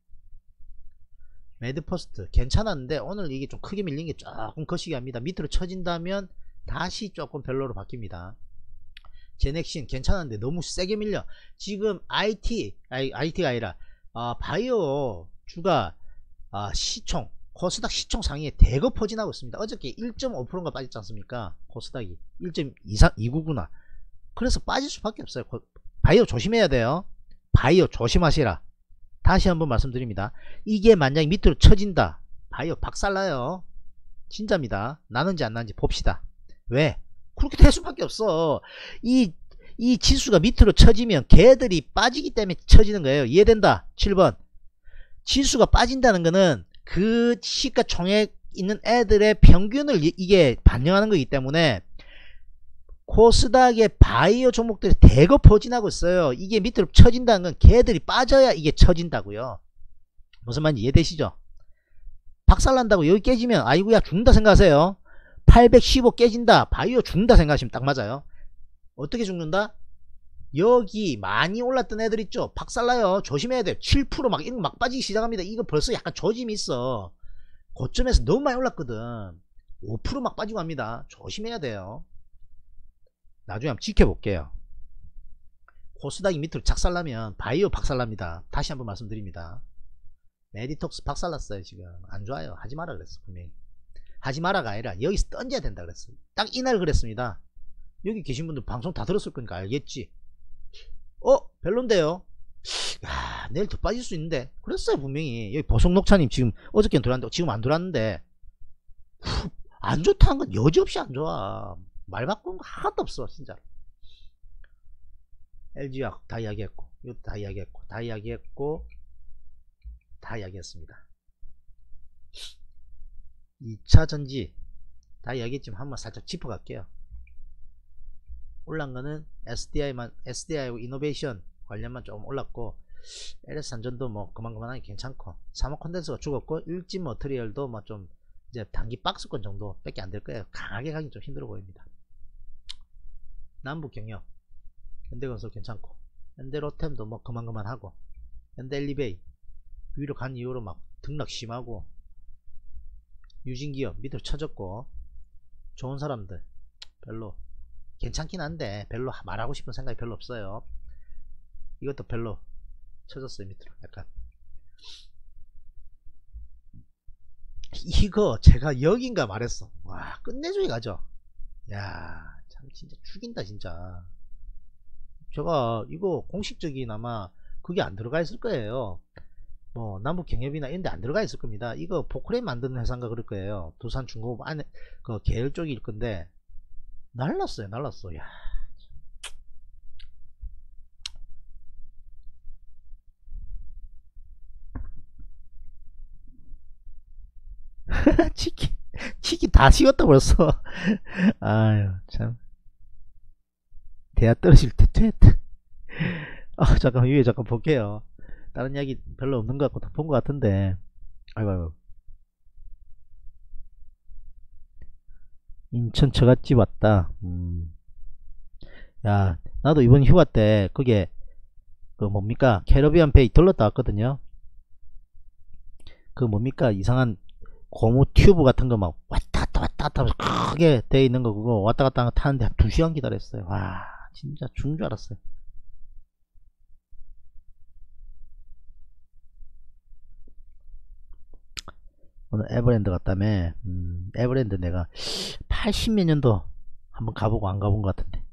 매드퍼스트 괜찮았는데 오늘 이게 좀 크게 밀린 게 조금 거시기 합니다. 밑으로 쳐진다면 다시 조금 별로로 바뀝니다. 제넥신 괜찮았는데 너무 세게 밀려. 지금 IT가 아니라 바이오 주가 시총 코스닥 시총 상위에 대거 퍼진하고 있습니다. 어저께 1.5%가 빠졌지 않습니까? 코스닥이 1.29구나. 그래서 빠질 수밖에 없어요. 바이오 조심해야 돼요. 바이오 조심하시라. 다시 한번 말씀드립니다. 이게 만약에 밑으로 쳐진다. 바이오 박살나요. 진짜입니다. 나는지 안 나는지 봅시다. 왜? 그렇게 될 수밖에 없어. 이 지수가 밑으로 쳐지면 걔들이 빠지기 때문에 쳐지는 거예요. 이해된다? 7번. 지수가 빠진다는 거는 그 시가총액 있는 애들의 평균을 이게 반영하는 거기 때문에 코스닥의 바이오 종목들이 대거 포진하고 있어요. 이게 밑으로 쳐진다는 건 걔들이 빠져야 이게 쳐진다고요. 무슨 말인지 이해되시죠? 박살난다고 여기 깨지면 아이고야 죽는다 생각하세요. 815 깨진다 바이오 죽는다 생각하시면 딱 맞아요. 어떻게 죽는다? 여기 많이 올랐던 애들 있죠? 박살나요. 조심해야 돼요. 7% 이거 막 빠지기 시작합니다. 이거 벌써 약간 조짐이 있어. 고점에서 너무 많이 올랐거든. 5% 막 빠지고 합니다. 조심해야 돼요. 나중에 한번 지켜볼게요. 코스닥이 밑으로 작살나면 바이오 박살납니다. 다시 한번 말씀드립니다. 메디톡스 박살났어요. 지금 안 좋아요. 하지 마라 그랬어. 분명히 하지 마라가 아니라 여기서 던져야 된다 그랬어. 딱 이날 그랬습니다. 여기 계신 분들 방송 다 들었을 거니까 알겠지. 별론데요. 야, 내일 더 빠질 수 있는데 그랬어요. 분명히. 여기 보성녹차님 지금 어저께는 들어왔는데 지금 안 들어왔는데 안 좋다는 건 여지없이 안 좋아. 말 바꾸는 거 하나도 없어 진짜. LG화학 다 이야기했고 이것도 다 이야기했고 다 이야기했고 다 이야기했습니다. 2차전지 다 이야기했지만 한번 살짝 짚어갈게요. 올란 거는 SDI하고 이노베이션 관련만 조금 올랐고 LS산전도 뭐 그만하게 괜찮고 사모콘덴서가 죽었고 일진 머트리얼도 뭐 좀 이제 단기 박스권 정도 밖에 안 될 거예요. 강하게 가긴 좀 힘들어 보입니다. 남북경협 현대건설 괜찮고 현대로템도 뭐 그만하고 현대엘리베이 위로 간 이후로 막 등락 심하고 유진기업 밑으로 쳐졌고 좋은 사람들 별로 괜찮긴 한데 별로 말하고 싶은 생각이 별로 없어요. 이것도 별로 쳐졌어요. 밑으로 약간. 이거 제가 여긴가 말했어. 와 끝내주기 가죠. 야 참 진짜 죽인다 진짜. 제가 이거 공식적인 아마 그게 안 들어가 있을 거예요. 뭐 남북경협이나 이런 데 안 들어가 있을 겁니다. 이거 포크레인 만드는 회사인가 그럴 거예요. 두산중공업 안에 그 계열 쪽일 건데 날랐어요. 날랐어. 야 치킨 다 식었다 벌써. 아유 참 대야 떨어질 때 퇴트. 잠깐 위에 잠깐 볼게요. 다른 이야기 별로 없는 것 같고 다 본 것 같은데. 아이고 인천 처갓집 왔다. 야, 나도 이번 휴가 때 그게 그 뭡니까 캐리비안 베이 들렀다 왔거든요. 그 뭡니까 이상한 고무 튜브 같은 거 막 왔다 갔다 하면서 크게 돼 있는 거 그거 왔다 갔다 타는데 한 2시간 기다렸어요. 와 진짜 죽는 줄 알았어요. 오늘 에버랜드 갔다며. 에버랜드 내가 80몇 년도 한번 가보고 안 가본 것 같은데.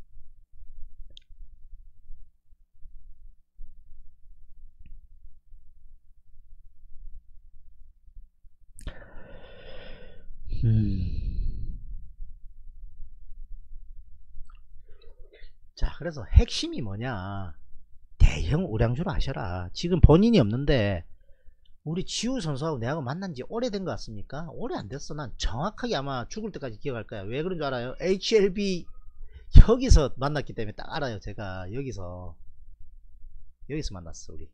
자 그래서 핵심이 뭐냐, 대형 우량주를 하셔라. 지금 본인이 없는데 우리 지우 선수하고 내하고 만난 지 오래된 것 같습니까? 오래 안 됐어. 난 정확하게 아마 죽을 때까지 기억할 거야. 왜 그런 줄 알아요? HLB 여기서 만났기 때문에 딱 알아요. 제가 여기서 만났어 우리.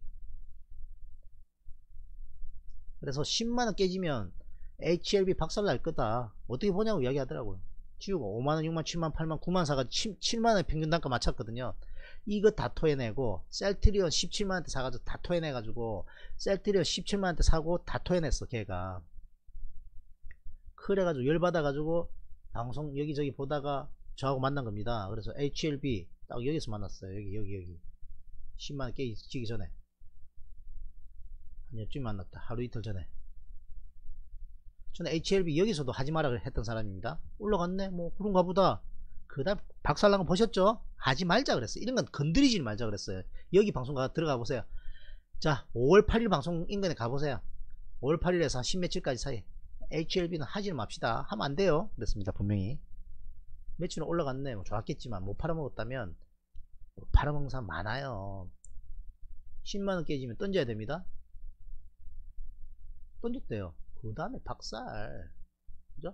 그래서 10만원 깨지면 HLB 박살날 거다 어떻게 보냐고 이야기 하더라고요. 지우가 5만원 6만 7만 8만 9만 사가지고 7만원 평균 단가 맞췄거든요. 이거 다 토해내고 셀트리온 17만원대 사가지고 다 토해내가지고 셀트리온 17만원대 사고 다 토해냈어 걔가. 그래가지고 열받아가지고 방송 여기저기 보다가 저하고 만난 겁니다. 그래서 HLB 딱 여기서 만났어요. 여기 10만원 깨지기 전에 한 여쯤 만났다. 하루 이틀 전에. 저는 HLB 여기서도 하지마라 했던 사람입니다. 올라갔네 뭐 그런가 보다. 그 다음 박살난 거 보셨죠? 하지 말자 그랬어요. 이런 건 건드리지 말자 그랬어요. 여기 방송 들어가 보세요. 자 5월 8일 방송 인근에 가보세요. 5월 8일에서 한 10며칠까지 사이 HLB는 하지는 맙시다. 하면 안 돼요 그랬습니다. 분명히. 며칠은 올라갔네 뭐 좋았겠지만 못 팔아먹었다면 팔아먹는 사람 많아요. 10만원 깨지면 던져야 됩니다. 던졌대요. 그 다음에 박살. 그죠?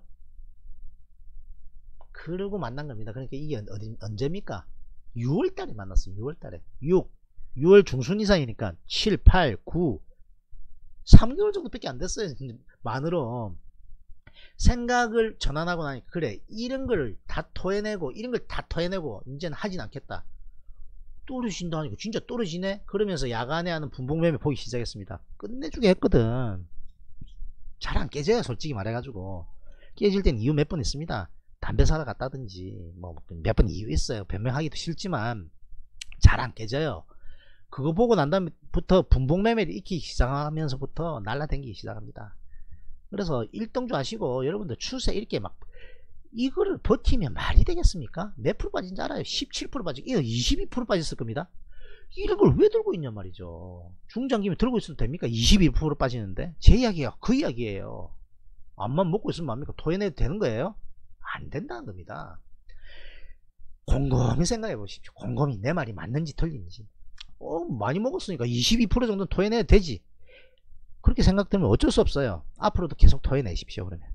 그러고 만난 겁니다. 그러니까 이게 언제입니까? 6월달에 만났어요. 6월달에 6월 중순 이상이니까 7, 8, 9 3개월 정도밖에 안 됐어요. 만으로 생각을 전환하고 나니까 그래 이런 걸 다 토해내고 이제는 하진 않겠다. 떨어진다 하니까 진짜 떨어지네. 그러면서 야간에 하는 분봉매매 보기 시작했습니다. 끝내주게 했거든. 잘 안 깨져요 솔직히 말해가지고. 깨질 땐 이유 몇 번 있습니다. 담배 사러 갔다든지 뭐 몇 번 이유 있어요. 변명하기도 싫지만 잘 안 깨져요. 그거 보고 난 다음부터 분봉매매를 익히기 시작하면서부터 날라다니기 시작합니다. 그래서 일동주 하시고 여러분들 추세 이렇게 막 이거를 버티면 말이 되겠습니까? 몇 프로 빠진지 알아요? 17% 빠지고 이거 22% 빠졌을 겁니다. 이런 걸 왜 들고 있냔 말이죠. 중장기면 들고 있어도 됩니까? 22% 빠지는데 제 이야기가 그 이야기예요. 암만 먹고 있으면 뭡니까? 토해내도 되는 거예요? 안 된다는 겁니다. 곰곰이 생각해 보십시오. 곰곰이 내 말이 맞는지 틀린지. 많이 먹었으니까 22% 정도는 토해내도 되지. 그렇게 생각되면 어쩔 수 없어요. 앞으로도 계속 토해내십시오. 그러면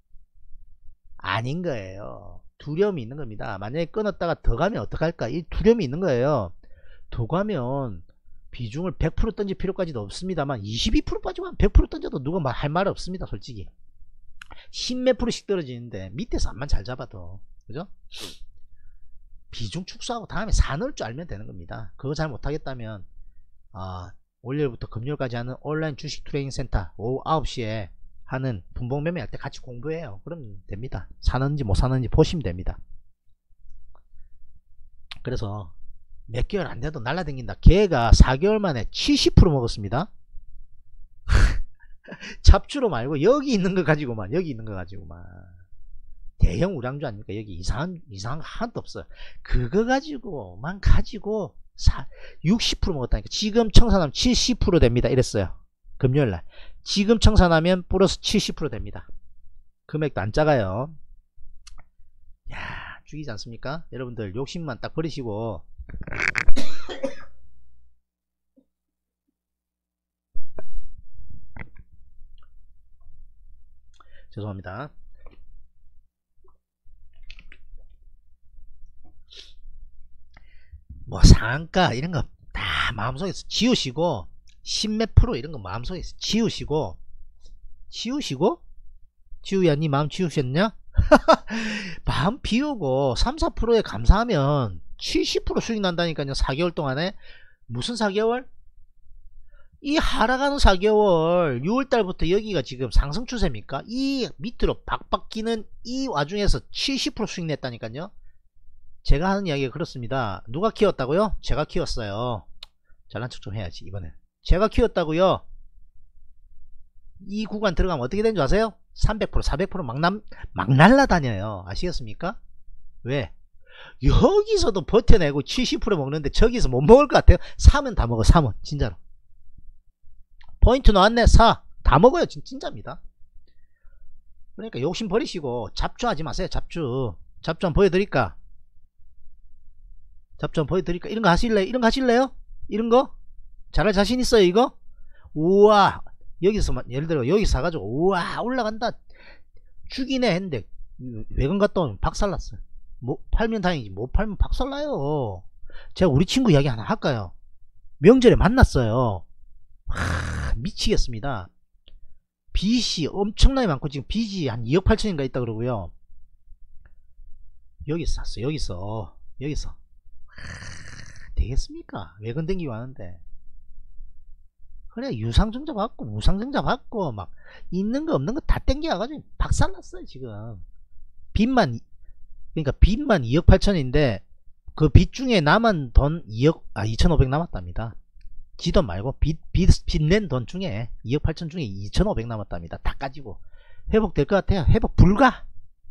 아닌 거예요. 두려움이 있는 겁니다. 만약에 끊었다가 더 가면 어떡할까? 이 두려움이 있는 거예요. 더 가면 비중을 100% 던질 필요까지도 없습니다만 22% 빠지면 100% 던져도 누가 할 말 없습니다. 솔직히 10몇 프로씩 떨어지는데 밑에서 암만 잘 잡아도 그죠? 비중 축소하고 다음에 사놓을 줄 알면 되는 겁니다. 그거 잘 못하겠다면 월요일부터 금요일까지 하는 온라인 주식 트레이닝 센터 오후 9시에 하는 분봉 매매 할 때 같이 공부해요. 그럼 됩니다. 사는지 못 사는지 보시면 됩니다. 그래서 몇 개월 안 돼도 날라다닌다. 걔가 4개월 만에 70% 먹었습니다. 잡주로 말고 여기 있는 거 가지고만 대형 우량주 아닙니까? 여기 이상한 거 하나도 없어요. 그거 가지고만 가지고 60% 먹었다니까. 지금 청산하면 70% 됩니다. 이랬어요. 금요일날 지금 청산하면 플러스 70% 됩니다. 금액도 안 작아요. 야 죽이지 않습니까? 여러분들 욕심만 딱 버리시고 죄송합니다. 뭐 상한가 이런 거 다 마음속에서 지우시고 10몇 프로 이런 거 마음속에서 지우시고 지우야 니 마음 지우셨냐? 마음 비우고 3, 4%에 감사하면 70% 수익 난다니까요. 4개월 동안에. 무슨 4개월? 이 하락하는 4개월 6월달부터 여기가 지금 상승 추세입니까? 이 밑으로 박박 끼는 이 와중에서 70% 수익 냈다니까요. 제가 하는 이야기가 그렇습니다. 누가 키웠다고요? 제가 키웠어요. 잘난 척 좀 해야지 이번에. 제가 키웠다고요. 이 구간 들어가면 어떻게 되는 줄 아세요? 300% 400% 막 날라다녀요. 아시겠습니까? 왜? 여기서도 버텨내고 70% 먹는데 저기서 못 먹을 것 같아요? 사면 다 먹어. 사면 진짜로. 포인트 나왔네. 사. 다 먹어요. 진짜입니다. 그러니까 욕심 버리시고 잡주하지 마세요. 잡주 한번 보여드릴까? 잡주 한번 보여드릴까? 이런 거 하실래요? 이런 거 하실래요? 이런 거? 잘할 자신 있어요 이거? 우와 여기서 예를 들어 여기 사가지고 우와 올라간다 죽이네 했는데 외관 갔다 오면 박살났어요. 뭐 팔면 다행이지 못 팔면 박살나요. 제가 우리 친구 이야기 하나 할까요? 명절에 만났어요. 미치겠습니다. 빚이 엄청나게 많고 지금 빚이 한 2억 8천인가 있다 그러고요. 여기서 샀어. 여기서 되겠습니까? 외근 댕기고 하는데. 그래 유상증자 받고 무상증자 받고 막 있는 거 없는 거 다 땡겨가지고 박살났어요 지금. 빚만 그러니까 빚만 2억 8천인데 그 빚 중에 남은 돈 2,500 남았답니다. 지돈 말고 빚 낸 돈 중에 2억 8천 중에 2,500 남았답니다. 다 까지고 회복될 것 같아요. 회복 불가.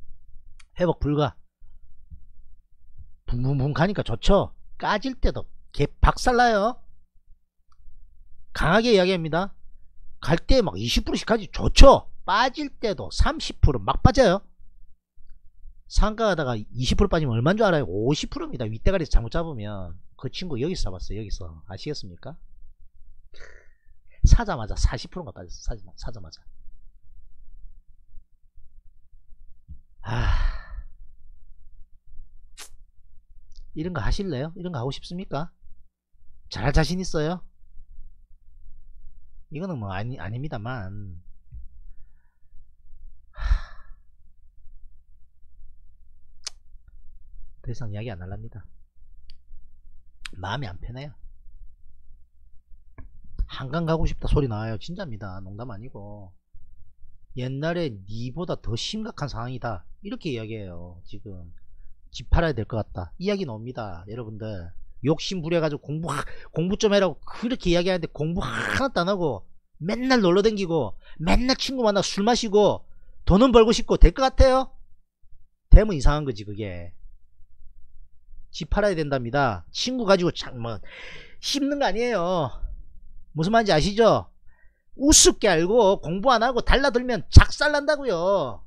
붕붕붕 가니까 좋죠. 까질 때도 개 박살나요. 강하게 이야기합니다. 갈 때 막 20%씩 가지 좋죠. 빠질 때도 30% 막 빠져요. 상가 가다가 20% 빠지면 얼마인 줄 알아요? 50%입니다. 윗대가리에서 잘못 잡으면. 그 친구 여기서 잡았어요. 여기서. 아시겠습니까? 사자마자 40%가 빠졌어. 사자마자. 이런 거 하실래요? 이런 거 하고 싶습니까? 잘할 자신 있어요? 이거는 뭐 아닙니다만 더 이상 이야기 안 할랍니다. 마음이 안 편해요. 한강 가고 싶다 소리 나와요. 진짜입니다. 농담 아니고 옛날에 니보다 더 심각한 상황이다 이렇게 이야기해요. 지금 집 팔아야 될 것 같다 이야기 나옵니다. 여러분들 욕심 부려가지고 공부 좀 해라고 그렇게 이야기하는데 공부 하나도 안 하고 맨날 놀러 댕기고 맨날 친구 만나 술 마시고 돈은 벌고 싶고 될 것 같아요? 되면 이상한 거지. 그게 집 팔아야 된답니다. 친구 가지고 뭐 씹는 거 아니에요. 무슨 말인지 아시죠? 우습게 알고 공부 안 하고 달라들면 작살 난다고요.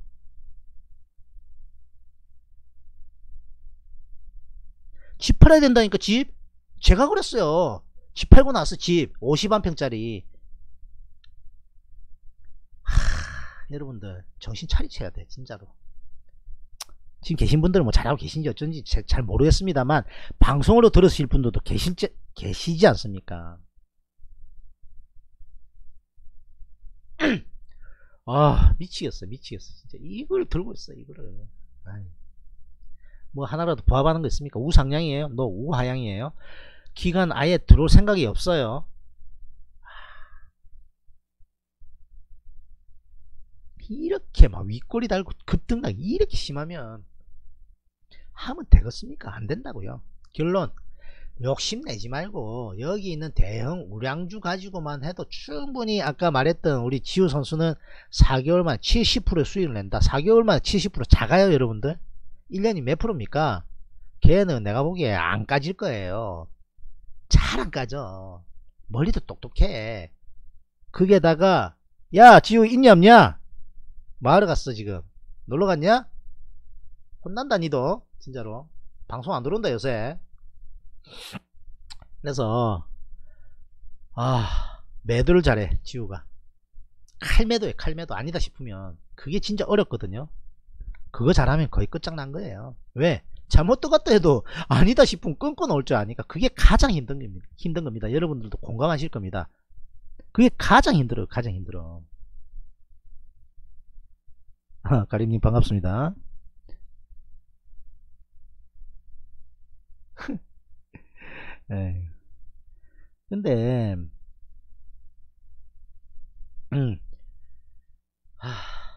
집 팔아야 된다니까. 집 제가 그랬어요. 집 팔고 나서 집 51평짜리 여러분들 정신 차리셔야 돼 진짜로. 지금 계신 분들은 뭐 잘하고 계신지 어쩐지 잘 모르겠습니다만 방송으로 들으실 분들도 계시지 않습니까? 미치겠어 진짜. 이걸 들고 있어 이거를. 뭐 하나라도 부합하는 거 있습니까? 우상향이에요? 너 우하향이에요? 기간 아예 들어올 생각이 없어요. 이렇게 막 윗꼬리 달고 급등락 이렇게 심하면 하면 되겠습니까? 안 된다고요. 결론 욕심내지 말고 여기 있는 대형 우량주 가지고만 해도 충분히 아까 말했던 우리 지우 선수는 4개월 만에 70% 수익을 낸다. 4개월 만에 70% 작아요 여러분들. 1년이 몇 프로입니까? 걔는 내가 보기에 안 까질 거예요. 잘 안 까져. 멀리도 똑똑해. 그게다가 야 지우 있냐 없냐? 마을에 갔어 지금. 놀러 갔냐? 혼난다 니도 진짜로. 방송 안 들어온다 요새. 그래서 매도를 잘해 지우가. 칼매도에 칼매도. 아니다 싶으면 그게 진짜 어렵거든요. 그거 잘하면 거의 끝장난 거예요. 왜? 잘못 들어갔다 해도 아니다 싶으면 끊고 나올 줄 아니까. 그게 가장 힘든 겁니다. 여러분들도 공감하실 겁니다. 그게 가장 힘들어요. 가장 힘들어. 가림님 반갑습니다. 예. 근데 음, 하,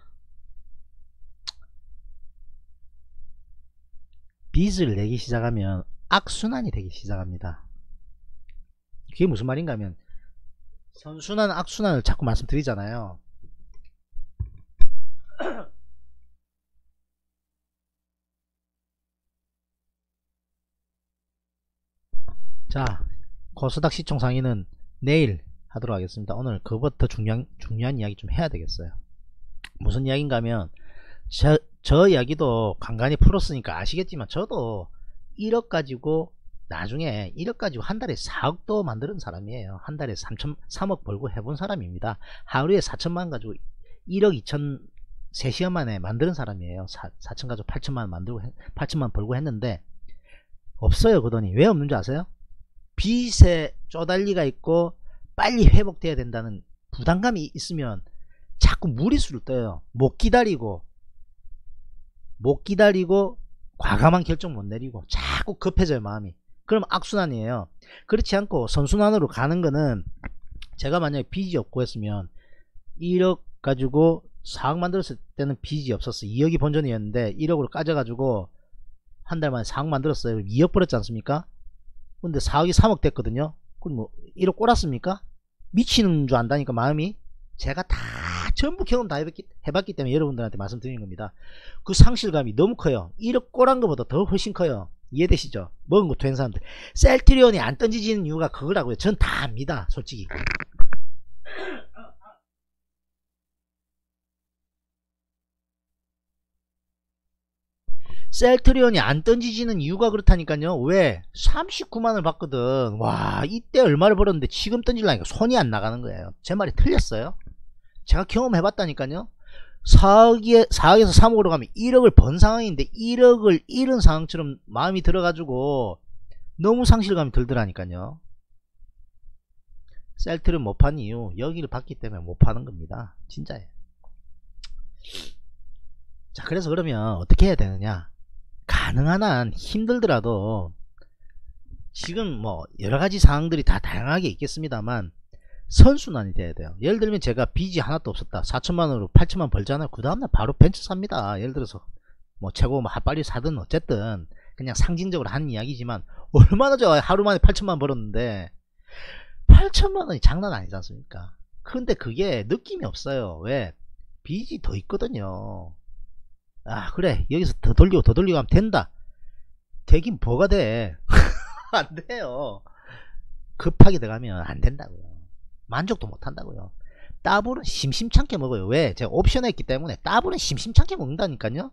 빚을 내기 시작하면 악순환이 되기 시작합니다. 그게 무슨 말인가 하면 선순환 악순환을 자꾸 말씀드리잖아요. 자, 코스닥 시총 상위는 내일 하도록 하겠습니다. 오늘 그것부터 중요한 이야기 좀 해야 되겠어요. 무슨 이야기인가 하면 저 이야기도 간간히 풀었으니까 아시겠지만 저도 1억 가지고 나중에 1억 가지고 한 달에 4억도 만드는 사람이에요. 한 달에 3억 벌고 해본 사람입니다. 하루에 4천만 가지고 1억 2천 3시간 만에 만드는 사람이에요. 4천 가지고 8천만 만들고 8천만 벌고 했는데 없어요. 그 돈이. 왜 없는 줄 아세요? 빚에 쪼달리가 있고 빨리 회복돼야 된다는 부담감이 있으면 자꾸 무리수를 떠요. 못 기다리고 과감한 결정 못 내리고 자꾸 급해져요, 마음이. 그럼 악순환이에요. 그렇지 않고 선순환으로 가는 거는, 제가 만약에 빚이 없고 했으면 1억 가지고 4억 만들었을 때는 빚이 없었어. 2억이 본전이었는데 1억으로 까져가지고 한 달 만에 4억 만들었어요. 2억 벌었지 않습니까? 근데 4억이 3억 됐거든요. 그럼 뭐 1억 꼴았습니까? 미치는 줄 안다니까, 마음이. 제가 다 전부 경험 다 해봤기 때문에 여러분들한테 말씀드리는 겁니다. 그 상실감이 너무 커요. 1억 꼴한 것보다 더 훨씬 커요. 이해되시죠? 먹은 거 된 사람들. 셀트리온이 안 던지지는 이유가 그거라고요. 전 다 압니다, 솔직히. 셀트리온이 안 던지지는 이유가 그렇다니까요. 왜? 39만을 받거든. 와, 이때 얼마를 벌었는데 지금 던질라니까 손이 안 나가는 거예요. 제 말이 틀렸어요? 제가 경험해봤다니까요. 4억에서 3억으로 가면 1억을 번 상황인데 1억을 잃은 상황처럼 마음이 들어가지고 너무 상실감이 들더라니까요. 셀트를 못 판 이유, 여기를 봤기 때문에 못 파는 겁니다. 진짜예요. 자, 그래서 그러면 어떻게 해야 되느냐? 가능한 한 힘들더라도, 지금 뭐 여러가지 상황들이 다 다양하게 있겠습니다만 선순환이 돼야 돼요. 예를 들면 제가 빚이 하나도 없었다. 4천만원으로 8천만 벌잖아요. 그 다음날 바로 벤츠 삽니다. 예를 들어서 뭐 최고 뭐 핫바리 사든 어쨌든 그냥 상징적으로 하는 이야기지만, 얼마나 저 하루 만에 8천만 벌었는데 8천만원이 장난 아니지 않습니까? 근데 그게 느낌이 없어요. 왜? 빚이 더 있거든요. 아, 그래, 여기서 더 돌리고 하면 된다. 되긴 뭐가 돼. 안 돼요. 급하게 들어가면 안 된다고요. 만족도 못 한다고요. 따블은 심심찮게 먹어요. 왜? 제가 옵션에 있기 때문에 따블은 심심찮게 먹는다니까요.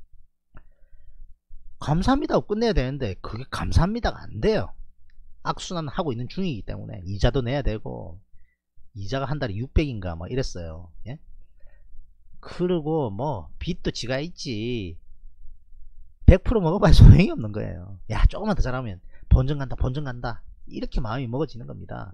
감사합니다 하고 끝내야 되는데 그게 감사합니다가 안 돼요. 악순환 하고 있는 중이기 때문에 이자도 내야 되고, 이자가 한 달에 600인가 뭐 이랬어요. 예? 그리고 뭐 빚도 지가 있지. 100% 먹어봐야 소용이 없는 거예요. 야, 조금만 더 잘하면 본전 간다 이렇게 마음이 먹어지는 겁니다.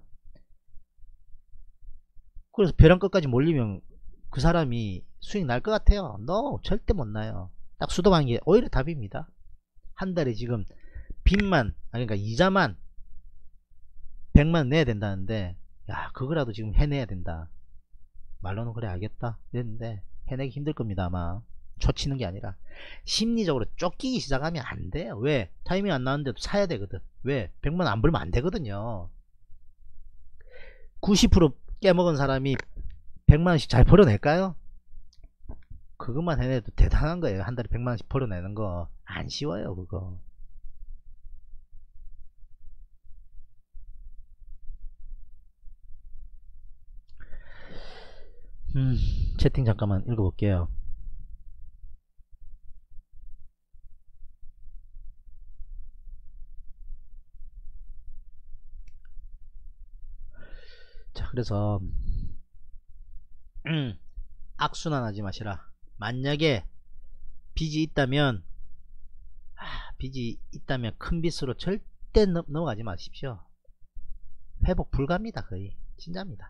그래서 벼랑 끝까지 몰리면 그 사람이 수익 날 것 같아요? No, 절대 못 나요. 딱 수도하는 게 오히려 답입니다. 한 달에 지금 빚만, 그러니까 이자만 100만 내야 된다는데, 야, 그거라도 지금 해내야 된다. 말로는 그래 알겠다 이랬는데 해내기 힘들 겁니다. 아마 초치는 게 아니라 심리적으로 쫓기기 시작하면 안 돼요. 왜? 타이밍 안 나왔는데도 사야 되거든. 왜? 100만 안 벌면 안 되거든요. 90% 깨먹은 사람이 100만원씩 잘 벌어낼까요? 그것만 해내도 대단한 거예요. 한 달에 100만원씩 벌어내는 거 안 쉬워요, 그거. 채팅 잠깐만 읽어볼게요. 자, 그래서 악순환하지 마시라. 만약에 빚이 있다면, 빚이 있다면 큰 빚으로 절대 넘어가지 마십시오. 회복 불가입니다. 거의 진짜입니다.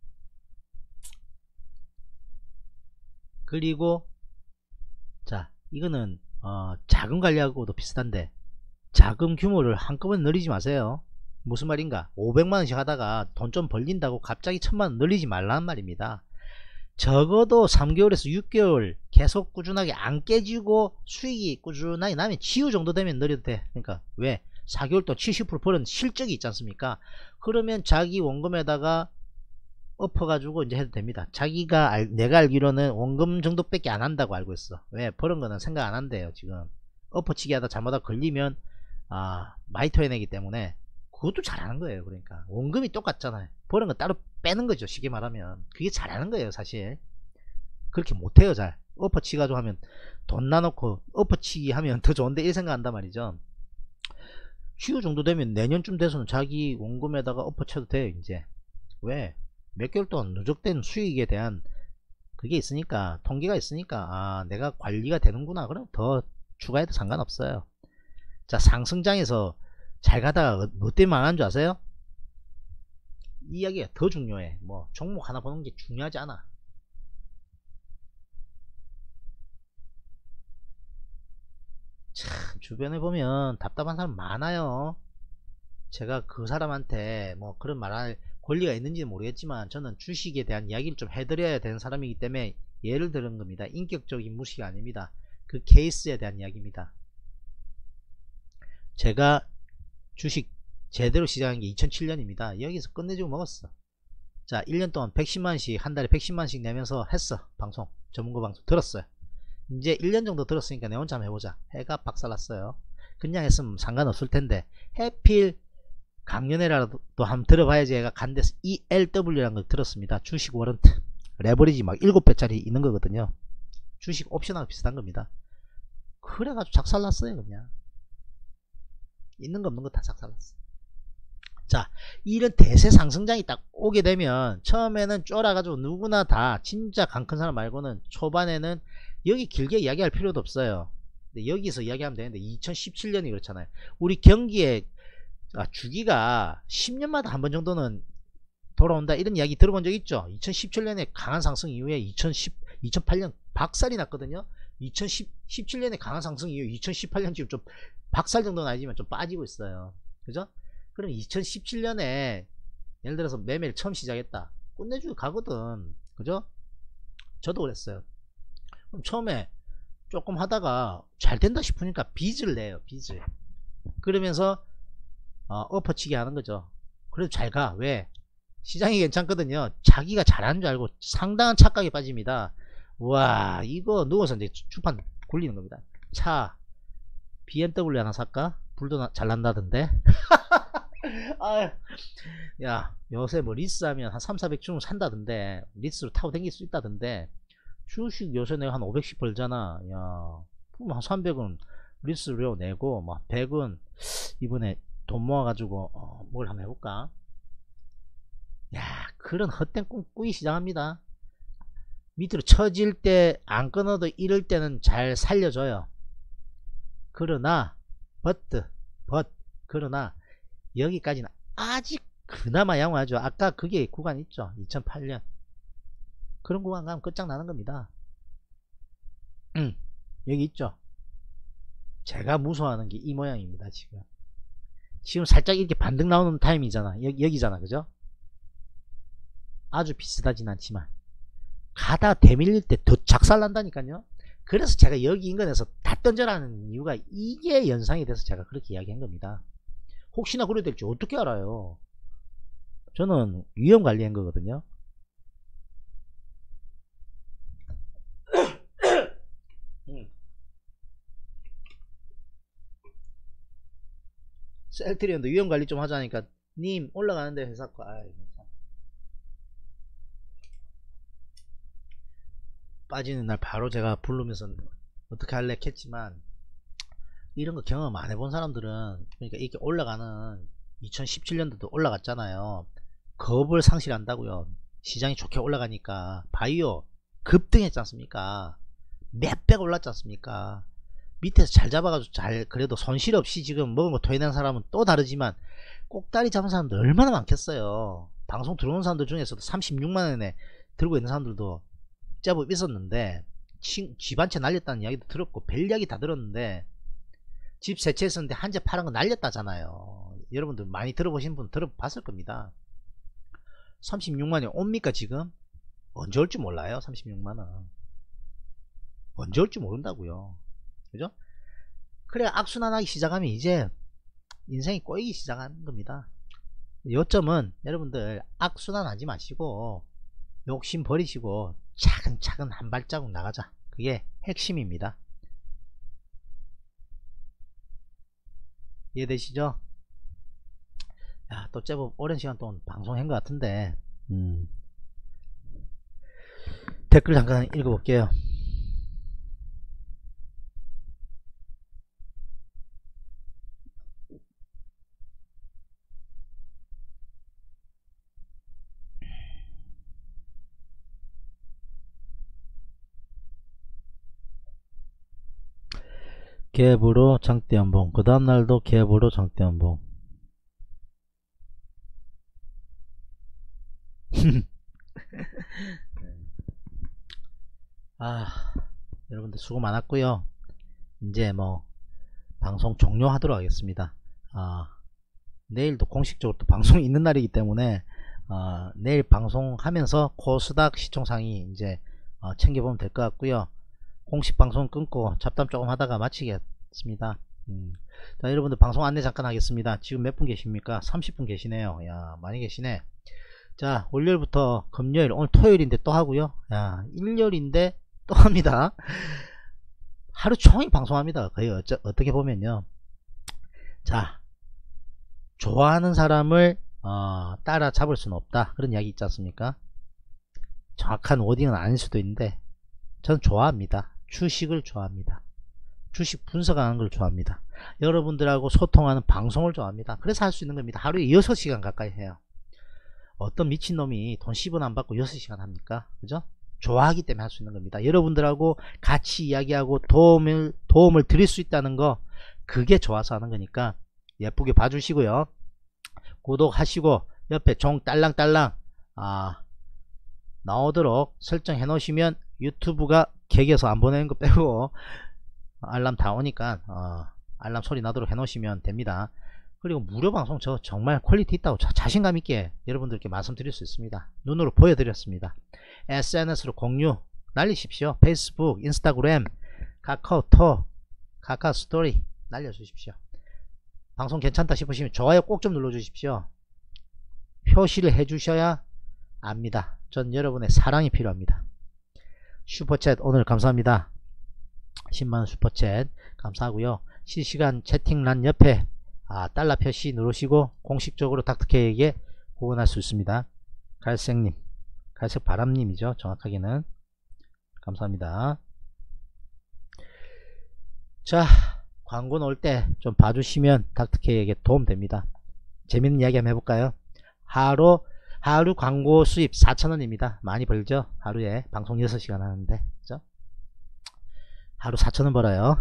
그리고 자, 이거는 자금 관리하고도 비슷한데 자금 규모를 한꺼번에 늘리지 마세요. 무슨 말인가? 500만원씩 하다가 돈 좀 벌린다고 갑자기 1000만원 늘리지 말라는 말입니다. 적어도 3개월에서 6개월 계속 꾸준하게 안 깨지고 수익이 꾸준하게 나면 지우 정도 되면 늘려도 돼. 그러니까 왜? 4개월 동안 70% 벌은 실적이 있지 않습니까? 그러면 자기 원금에다가 엎어가지고 이제 해도 됩니다. 내가 알기로는 원금 정도밖에 안 한다고 알고 있어. 왜? 버는 거는 생각 안 한대요. 지금 엎어치기 하다 잘못하다 걸리면 많이 토해내기 때문에 그것도 잘하는 거예요. 그러니까 원금이 똑같잖아요. 버는 거 따로 빼는 거죠. 쉽게 말하면 그게 잘하는 거예요. 사실 그렇게 못해요. 잘 엎어치기 가지고 하면 돈 나놓고 엎어치기 하면 더 좋은데 이 생각한단 말이죠. 슈 정도 되면 내년쯤 돼서는 자기 원금에다가 엎어쳐도 돼요. 이제 왜? 몇 개월 동안 누적된 수익에 대한 그게 있으니까, 통계가 있으니까 내가 관리가 되는구나. 그럼 더 추가해도 상관없어요. 자, 상승장에서 잘 가다가 뭐 때문에 망한 줄 아세요? 이 이야기가 더 중요해. 뭐 종목 하나 보는 게 중요하지 않아. 참 주변에 보면 답답한 사람 많아요. 제가 그 사람한테 뭐 그런 말할 권리가 있는지는 모르겠지만 저는 주식에 대한 이야기를 좀 해드려야 되는 사람이기 때문에 예를 들은 겁니다. 인격적인 무시가 아닙니다. 그 케이스에 대한 이야기입니다. 제가 주식 제대로 시작한 게 2007년입니다. 여기서 끝내주고 먹었어. 자, 1년 동안 110만원씩 한 달에 110만원씩 내면서 했어. 방송 전문가 방송 들었어요. 이제 1년 정도 들었으니까 내 혼자 한번 해보자. 해가 박살났어요. 그냥 했으면 상관없을 텐데 해필 강연회라도 한번 들어봐야지. 얘가 간데서 ELW라는 걸 들었습니다. 주식 워런트 레버리지 막 7배짜리 있는 거거든요. 주식 옵션하고 비슷한 겁니다. 그래가지고 작살났어요. 그냥 있는 거 없는 거 다 작살났어. 자, 이런 대세 상승장이 딱 오게 되면 처음에는 쫄아가지고 누구나 다 진짜 강 큰 사람 말고는 초반에는 여기 길게 이야기할 필요도 없어요. 근데 여기서 이야기하면 되는데 2017년이 그렇잖아요. 우리 경기에 주기가 10년마다 한 번 정도는 돌아온다 이런 이야기 들어본 적 있죠. 2017년에 강한 상승 이후에 2008년 박살이 났거든요. 2017년에 강한 상승 이후 2018년 지금 좀 박살 정도는 아니지만 좀 빠지고 있어요. 그죠? 그럼 2017년에 예를 들어서 매매를 처음 시작했다. 끝내주고 가거든. 그죠? 저도 그랬어요. 그럼 처음에 조금 하다가 잘 된다 싶으니까 빚을 내요. 빚을. 그러면서 엎어치기 하는 거죠. 그래도 잘 가. 왜? 시장이 괜찮거든요. 자기가 잘하는 줄 알고 상당한 착각에 빠집니다. 와, 이거 누워서 이제 주판 굴리는 겁니다. 차 BMW 하나 살까? 불도 잘 난다던데. 야, 요새 뭐 리스 하면 한 3,400 주면 산다던데. 리스로 타고 다닐 수 있다던데. 주식 요새 내가 한 500씩 벌잖아. 야, 그럼 한 300은 리스료 내고 막 100은 이번에 돈 모아가지고 뭘 한번 해볼까? 야, 그런 헛된 꿈 꾸기 시작합니다. 밑으로 처질 때 안 끊어도 이럴 때는 잘 살려줘요. 그러나 그러나 여기까지는 아직 그나마 양호하죠. 아까 그게 구간 있죠. 2008년 그런 구간 가면 끝장나는 겁니다. 여기 있죠. 제가 무서워하는 게 이 모양입니다. 지금 살짝 이렇게 반등 나오는 타임이잖아. 여기잖아. 그죠? 아주 비슷하진 않지만 가다 대밀릴 때 더 작살난다니까요. 그래서 제가 여기 인근에서 다 던져라는 이유가 이게 연상이 돼서 제가 그렇게 이야기한 겁니다. 혹시나 그래야 될지 어떻게 알아요? 저는 위험 관리한 거거든요. 셀트리온도 위험 관리 좀 하자니까 님 올라가는데 회사 거. 빠지는 날 바로 제가 부르면서 어떻게 할래 했지만 이런 거 경험 안 해본 사람들은 그러니까 이렇게 올라가는 2017년도도 올라갔잖아요. 겁을 상실한다고요. 시장이 좋게 올라가니까. 바이오 급등했지 않습니까? 몇백 올랐지 않습니까? 밑에서 잘 잡아가지고 잘 그래도 손실 없이 지금 먹은 거 토해낸 사람은 또 다르지만 꼭다리 잡은 사람들 얼마나 많겠어요. 방송 들어온 사람들 중에서도 36만원에 들고 있는 사람들도 제법 있었는데 집 한 채 날렸다는 이야기도 들었고 별 이야기 다 들었는데 집 세 채 있었는데 한 채 팔은 거 날렸다잖아요. 여러분들 많이 들어보신 분 들어봤을 겁니다. 36만이 옵니까 지금? 언제 올지 몰라요. 36만원 언제 올지 모른다고요. 그죠? 그래 악순환하기 시작하면 이제 인생이 꼬이기 시작하는 겁니다. 요점은 여러분들 악순환하지 마시고 욕심 버리시고 차근차근 한 발자국 나가자. 그게 핵심입니다. 이해되시죠? 야, 또 제법 오랜 시간 동안 방송한 것 같은데 댓글 잠깐 읽어볼게요. 갭으로 장대연봉, 그 다음날도 갭으로 장대연봉. 여러분들 수고 많았고요. 이제 뭐 방송 종료하도록 하겠습니다. 내일도 공식적으로 또 방송이 있는 날이기 때문에 내일 방송하면서 코스닥 시총상이 이제 챙겨보면 될 것 같고요. 공식 방송 끊고 잡담 조금 하다가 마치겠습니다. 자, 여러분들 방송 안내 잠깐 하겠습니다. 지금 몇 분 계십니까? 30분 계시네요. 야, 많이 계시네. 자, 월요일부터 금요일, 오늘 토요일인데 또 하고요. 야, 일요일인데 또 합니다. 하루 종일 방송합니다. 거의 어떻게 보면요. 자, 좋아하는 사람을 따라잡을 수는 없다. 그런 이야기 있지 않습니까? 정확한 워딩은 아닐 수도 있는데 저는 좋아합니다. 주식을 좋아합니다. 주식 분석하는 걸 좋아합니다. 여러분들하고 소통하는 방송을 좋아합니다. 그래서 할 수 있는 겁니다. 하루에 6시간 가까이 해요. 어떤 미친놈이 돈 10원 안 받고 6시간 합니까? 그죠? 좋아하기 때문에 할 수 있는 겁니다. 여러분들하고 같이 이야기하고 도움을 드릴 수 있다는 거, 그게 좋아서 하는 거니까 예쁘게 봐주시고요. 구독하시고 옆에 종 딸랑딸랑 나오도록 설정해 놓으시면 유튜브가 개겨서 안 보내는 거 빼고 알람 다 오니까 알람 소리 나도록 해 놓으시면 됩니다. 그리고 무료 방송 저 정말 퀄리티 있다고 자신감 있게 여러분들께 말씀드릴 수 있습니다. 눈으로 보여드렸습니다. SNS로 공유 날리십시오. 페이스북, 인스타그램, 카카오톡, 카카오스토리 날려주십시오. 방송 괜찮다 싶으시면 좋아요 꼭 좀 눌러주십시오. 표시를 해주셔야 압니다. 전 여러분의 사랑이 필요합니다. 슈퍼챗 오늘 감사합니다. 10만원 슈퍼챗 감사하고요. 실시간 채팅란 옆에 달러 표시 누르시고 공식적으로 닥터케이에게 후원할 수 있습니다. 갈색님, 갈색 바람님이죠. 정확하게는. 감사합니다. 자, 광고 넣을 때 좀 봐주시면 닥터케이에게 도움됩니다. 재밌는 이야기 한번 해볼까요? 하루 광고 수입 4,000원입니다. 많이 벌죠? 하루에 방송 6시간 하는데. 그죠? 하루 4,000원 벌어요.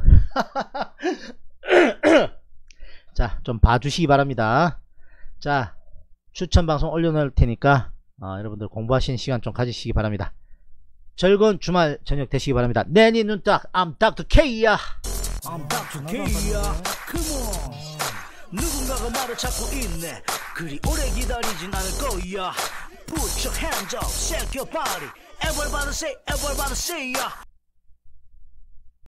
자, 좀 봐주시기 바랍니다. 자, 추천 방송 올려놓을 테니까 여러분들 공부하시는 시간 좀 가지시기 바랍니다. 즐거운 주말 저녁 되시기 바랍니다. 내니 눈딱 I'm Dr. K야. I'm Dr. K야. Come on. 누군가가 말을 찾고 있네. 그리 오래 기다리진 않을 거야. Put your hands up, shake your body. Everybody say, everybody say, yeah.